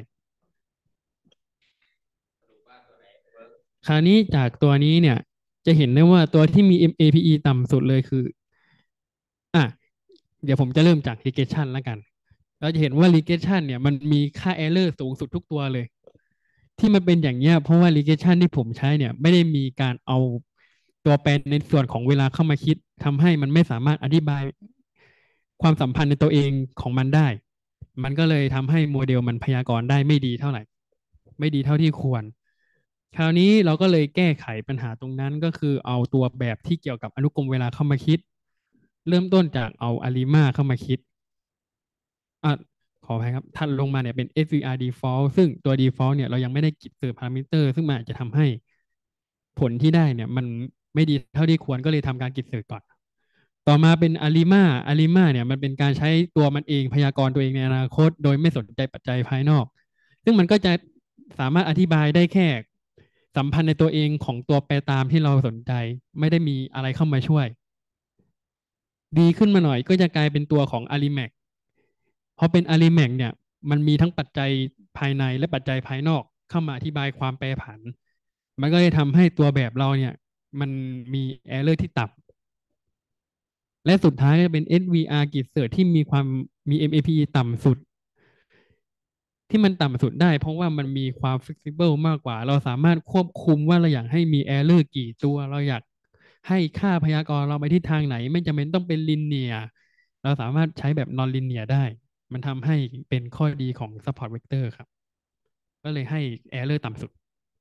คราวนี้จากตัวนี้เนี่ยจะเห็นได้ว่าตัวที่มี MAPE ต่ำสุดเลยคืออ่ะเดี๋ยวผมจะเริ่มจาก regression แล้วกันเราจะเห็นว่า regression เนี่ยมันมีค่า error สูงสุดทุกตัวเลยที่มันเป็นอย่างเนี้ยเพราะว่า regression ที่ผมใช้เนี่ยไม่ได้มีการเอาตัวแปรในส่วนของเวลาเข้ามาคิดทำให้มันไม่สามารถอธิบายความสัมพันธ์ในตัวเองของมันได้มันก็เลยทำให้โมเดลมันพยากรณ์ได้ไม่ดีเท่าไหร่ไม่ดีเท่าที่ควรคราวนี้เราก็เลยแก้ไขปัญหาตรงนั้นก็คือเอาตัวแบบที่เกี่ยวกับอนุกรมเวลาเข้ามาคิดเริ่มต้นจากเอาอาริมาเข้ามาคิดอ่ะขออภัยครับถัดลงมาเนี่ยเป็น SVR default ซึ่งตัว default เนี่ยเรายังไม่ได้กิจเสิร์ฟพารามิเตอร์ซึ่งมันอาจจะทำให้ผลที่ได้เนี่ยมันไม่ดีเท่าที่ควรก็เลยทำการกิจเสิร์ฟก่อนต่อมาเป็นอาริมาเนี่ยมันเป็นการใช้ตัวมันเองพยากรณ์ตัวเองในอนาคตโดยไม่สนใจปัจจัยภายนอกซึ่งมันก็จะสามารถอธิบายได้แค่สัมพันธ์ในตัวเองของตัวแปรตามที่เราสนใจไม่ได้มีอะไรเข้ามาช่วยดีขึ้นมาหน่อยก็จะกลายเป็นตัวของ Arimiaq พอเป็น Arimiaq เนี่ยมันมีทั้งปัจจัยภายในและปัจจัยภายนอกเข้ามาอธิบายความแปรผันมันก็เลยทำให้ตัวแบบเราเนี่ยมันมี error ที่ต่ำและสุดท้ายก็เป็น SVR กริดเสิร์ชที่มีความมี MAPE ต่ำสุดที่มันต่ำสุดได้เพราะว่ามันมีความ flexible มากกว่าเราสามารถควบคุมว่าเราอยากให้มี error กี่ตัวเราอยากให้ค่าพยากรณ์เราไปทิศทางไหนไม่จำเป็นต้องเป็น linear เราสามารถใช้แบบ non linear ได้มันทำให้เป็นข้อดีของ support vector ครับก็เลยให้ error ต่ำสุด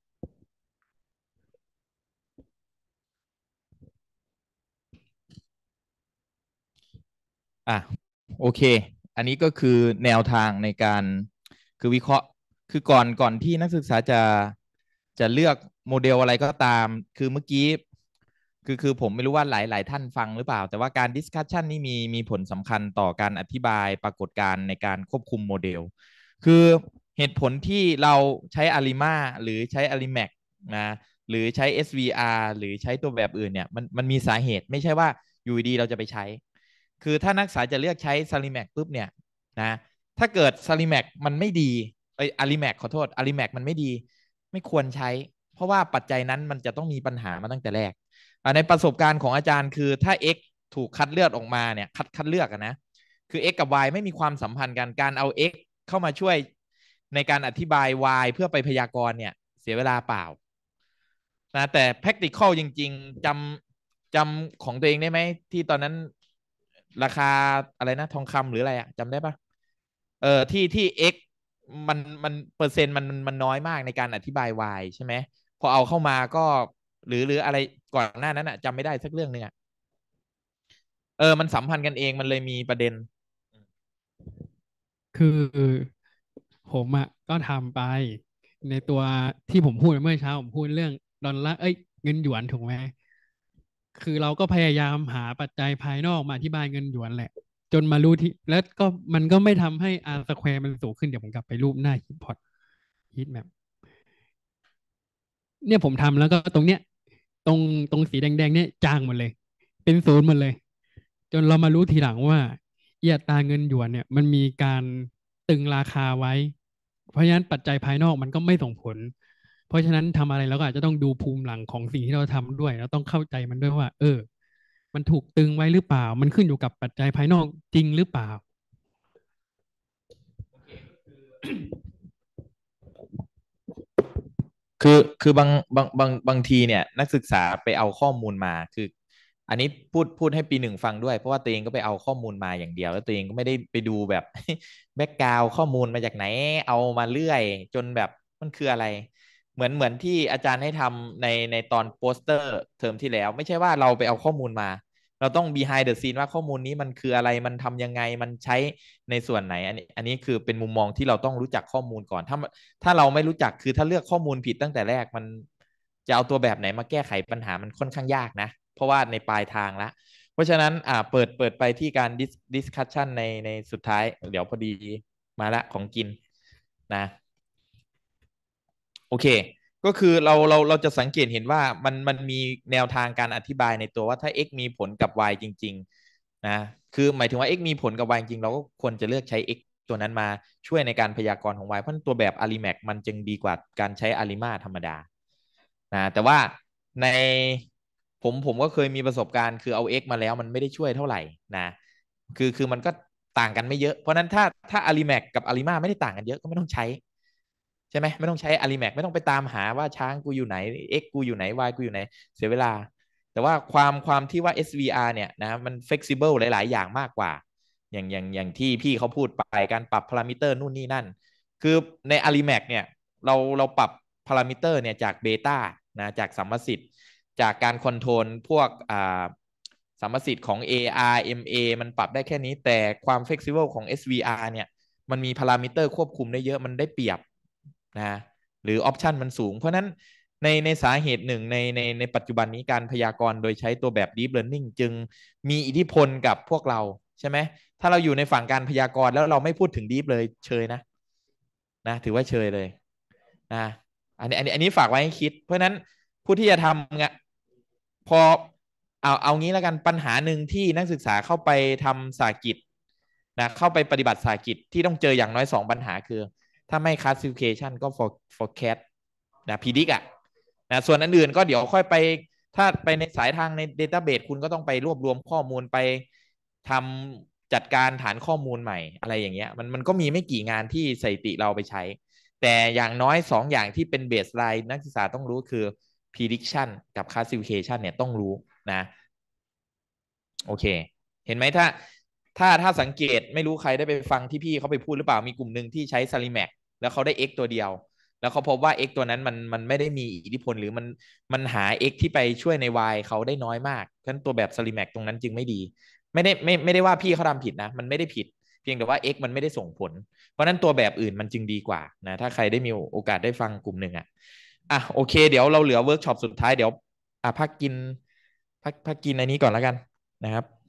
อ่ะโอเค อันนี้ก็คือแนวทางในการคือวิเคราะห์คือก่อนที่นักศึกษาจะเลือกโมเดลอะไรก็ตามคือเมื่อกี้คือผมไม่รู้ว่าหลายท่านฟังหรือเปล่าแต่ว่าการดิสคัชชันนี่มีผลสำคัญต่อการอธิบายปรากฏการณ์ในการควบคุมโมเดลคือเหตุผลที่เราใช้ Arima หรือใช้ Arimiaq นะหรือใช้ SVR หรือใช้ตัวแบบอื่นเนี่ยมันมีสาเหตุไม่ใช่ว่าอยู่ดีเราจะไปใช้คือถ้านักศึกษาจะเลือกใช้ Arimiaq ปุ๊บเนี่ยนะถ้าเกิด Arimiaq มันไม่ดีArimiaq ขอโทษ Arimiaq มันไม่ดีไม่ควรใช้เพราะว่าปัจจัยนั้นมันจะต้องมีปัญหามาตั้งแต่แรกในประสบการณ์ของอาจารย์คือถ้า x ถูกคัดเลือกออกมาเนี่ยคัดเลือกนะคือ x กับ y ไม่มีความสัมพันธ์กันการเอา x เข้ามาช่วยในการอธิบาย y เพื่อไปพยากรณ์เนี่ยเสียเวลาเปล่านะแต่ practical จริงๆจำของตัวเองได้ไหมที่ตอนนั้นราคาอะไรนะทองคำหรืออะไรอะจำได้ปะที่ x มันเปอร์เซ็นต์มันน้อยมากในการอธิบาย y ใช่ไหมพอเอาเข้ามาก็หรืออะไรก่อนหน้านั้นอะจำไม่ได้สักเรื่องหนึ่งอะมันสัมพันธ์กันเองมันเลยมีประเด็นคือผมอ่ะก็ทำไปในตัวที่ผมพูดเมื่อเช้าผมพูดเรื่องดอลลาร์เงินหยวนถูกไหมคือเราก็พยายามหาปัจจัยภายนอกมาอธิบายเงินหยวนแหละจนมารู้ที่แล้วก็มันก็ไม่ทำให้ R square มันสูงขึ้นเดี๋ยวผมกลับไปรูปหน้าฮิตพอตฮิตแมปเนี่ยผมทำแล้วก็ตรงเนี้ยตรงตรงสีแดงๆเนี่ยจางหมดเลยเป็นศูนย์หมดเลยจนเรามารู้ทีหลังว่าอัตราเงินหยวนเนี่ยมันมีการตึงราคาไว้เพราะฉะนั้นปัจจัยภายนอกมันก็ไม่ส่งผลเพราะฉะนั้นทำอะไรเราก็อาจจะต้องดูภูมิหลังของสิ่งที่เราทำด้วยเราต้องเข้าใจมันด้วยว่ามันถูกตึงไว้หรือเปล่ามันขึ้นอยู่กับปัจจัยภายนอกจริงหรือเปล่าคือบางทีเนี่ยนักศึกษาไปเอาข้อมูลมาคืออันนี้พูดให้ปีหนึ่งฟังด้วยเพราะว่าตัวเองก็ไปเอาข้อมูลมาอย่างเดียวแล้วตัวเองก็ไม่ได้ไปดูแบบแบ็กกราวข้อมูลมาจากไหนเอามาเรื่อยจนแบบมันคืออะไรเหมือนที่อาจารย์ให้ทำในตอนโปสเตอร์เทอมที่แล้วไม่ใช่ว่าเราไปเอาข้อมูลมาเราต้อง behind the scene ว่าข้อมูลนี้มันคืออะไรมันทำยังไงมันใช้ในส่วนไหนอันนี้คือเป็นมุมมองที่เราต้องรู้จักข้อมูลก่อนถ้าเราไม่รู้จักคือถ้าเลือกข้อมูลผิดตั้งแต่แรกมันจะเอาตัวแบบไหนมาแก้ไขปัญหามันค่อนข้างยากนะเพราะว่าในปลายทางละเพราะฉะนั้นเปิดไปที่การdiscussion ในสุดท้าย เดี๋ยวพอดีมาละของกินนะโอเคก็คือเราจะสังเกตเห็นว่ามันมีแนวทางการอธิบายในตัวว่าถ้า x มีผลกับ y จริงๆนะคือหมายถึงว่า x มีผลกับ y จริงเราก็ควรจะเลือกใช้ x ตัวนั้นมาช่วยในการพยากรณ์ของ y เพราะตัวแบบ Arimiaq มันจึงดีกว่าการใช้ Arima ธรรมดานะแต่ว่าในผมก็เคยมีประสบการณ์คือเอา x มาแล้วมันไม่ได้ช่วยเท่าไหร่นะคือมันก็ต่างกันไม่เยอะเพราะนั้นถ้า Arimiaq กับ Arima ไม่ได้ต่างกันเยอะก็ไม่ต้องใช้ใช่ไหมไม่ต้องใช้ Arimiaq ไม่ต้องไปตามหาว่าช้างกูอยู่ไหน x กูอยู่ไหน y กูอยู่ไหนเสียเวลาแต่ว่าความที่ว่า SVR เนี่ยนะมัน flexible หลายๆอย่างมากกว่าอย่างที่พี่เขาพูดไปการปรับพารามิเตอร์นู่นนี่นั่นคือใน Arimiaq เนี่ยเราปรับพารามิเตอร์เนี่ยจากเบต้านะจากสัมมสิทธิ์จากการคอนโทรลพวกสัมมสิทธิ์ของ AR MA มันปรับได้แค่นี้แต่ความ flexible ของ SVR เนี่ยมันมีพารามิเตอร์ควบคุมได้เยอะมันได้เปรียบนะหรือออปชันมันสูงเพราะนั้นในสาเหตุหนึ่งในปัจจุบันนี้การพยากรณ์โดยใช้ตัวแบบ Deep Learning จึงมีอิทธิพลกับพวกเราใช่ไหมถ้าเราอยู่ในฝั่งการพยากรณ์แล้วเราไม่พูดถึง Deep เลยเชยนะถือว่าเชยเลยนะอันนี้ฝากไว้ให้คิดเพราะนั้นผู้ที่จะทำงานพอเอางี้แล้วกันปัญหาหนึ่งที่นักศึกษาเข้าไปทำสากิจนะเข้าไปปฏิบัติสากิจที่ต้องเจออย่างน้อย2ปัญหาคือถ้าไม่ classification ก็ forecast นะ predict นะส่วนอันอื่นก็เดี๋ยวค่อยไปถ้าไปในสายทางใน database คุณก็ต้องไปรวบรวมข้อมูลไปทำจัดการฐานข้อมูลใหม่อะไรอย่างเงี้ยมันก็มีไม่กี่งานที่สถิติเราไปใช้แต่อย่างน้อย2อย่างที่เป็นเบสไลน์นักศึกษาต้องรู้คือ prediction กับ classification เนี่ยต้องรู้นะโอเคเห็นไหมถ้าสังเกตไม่รู้ใครได้ไปฟังที่พี่เขาไปพูดหรือเปล่ามีกลุ่มหนึ่งที่ใช้ Salimac แล้วเขาได้ x ตัวเดียวแล้วเขาพบว่า x ตัวนั้นมันไม่ได้มีอิทธิพลหรือมันหา x ที่ไปช่วยใน y เขาได้น้อยมากฉะนั้นตัวแบบ Salimac ตรงนั้นจึงไม่ดีไม่ได้ว่าพี่เขาทำผิดนะมันไม่ได้ผิดเพียงแต่ว่า x มันไม่ได้ส่งผลเพราะนั้นตัวแบบอื่นมันจึงดีกว่านะถ้าใครได้มีโอกาสได้ฟังกลุ่มหนึ่งโอเคเดี๋ยวเราเหลือเวิร์กช็อปสุดท้ายเดี๋ยวพักกินอันนี้ก่อนแล้วกันนะครับ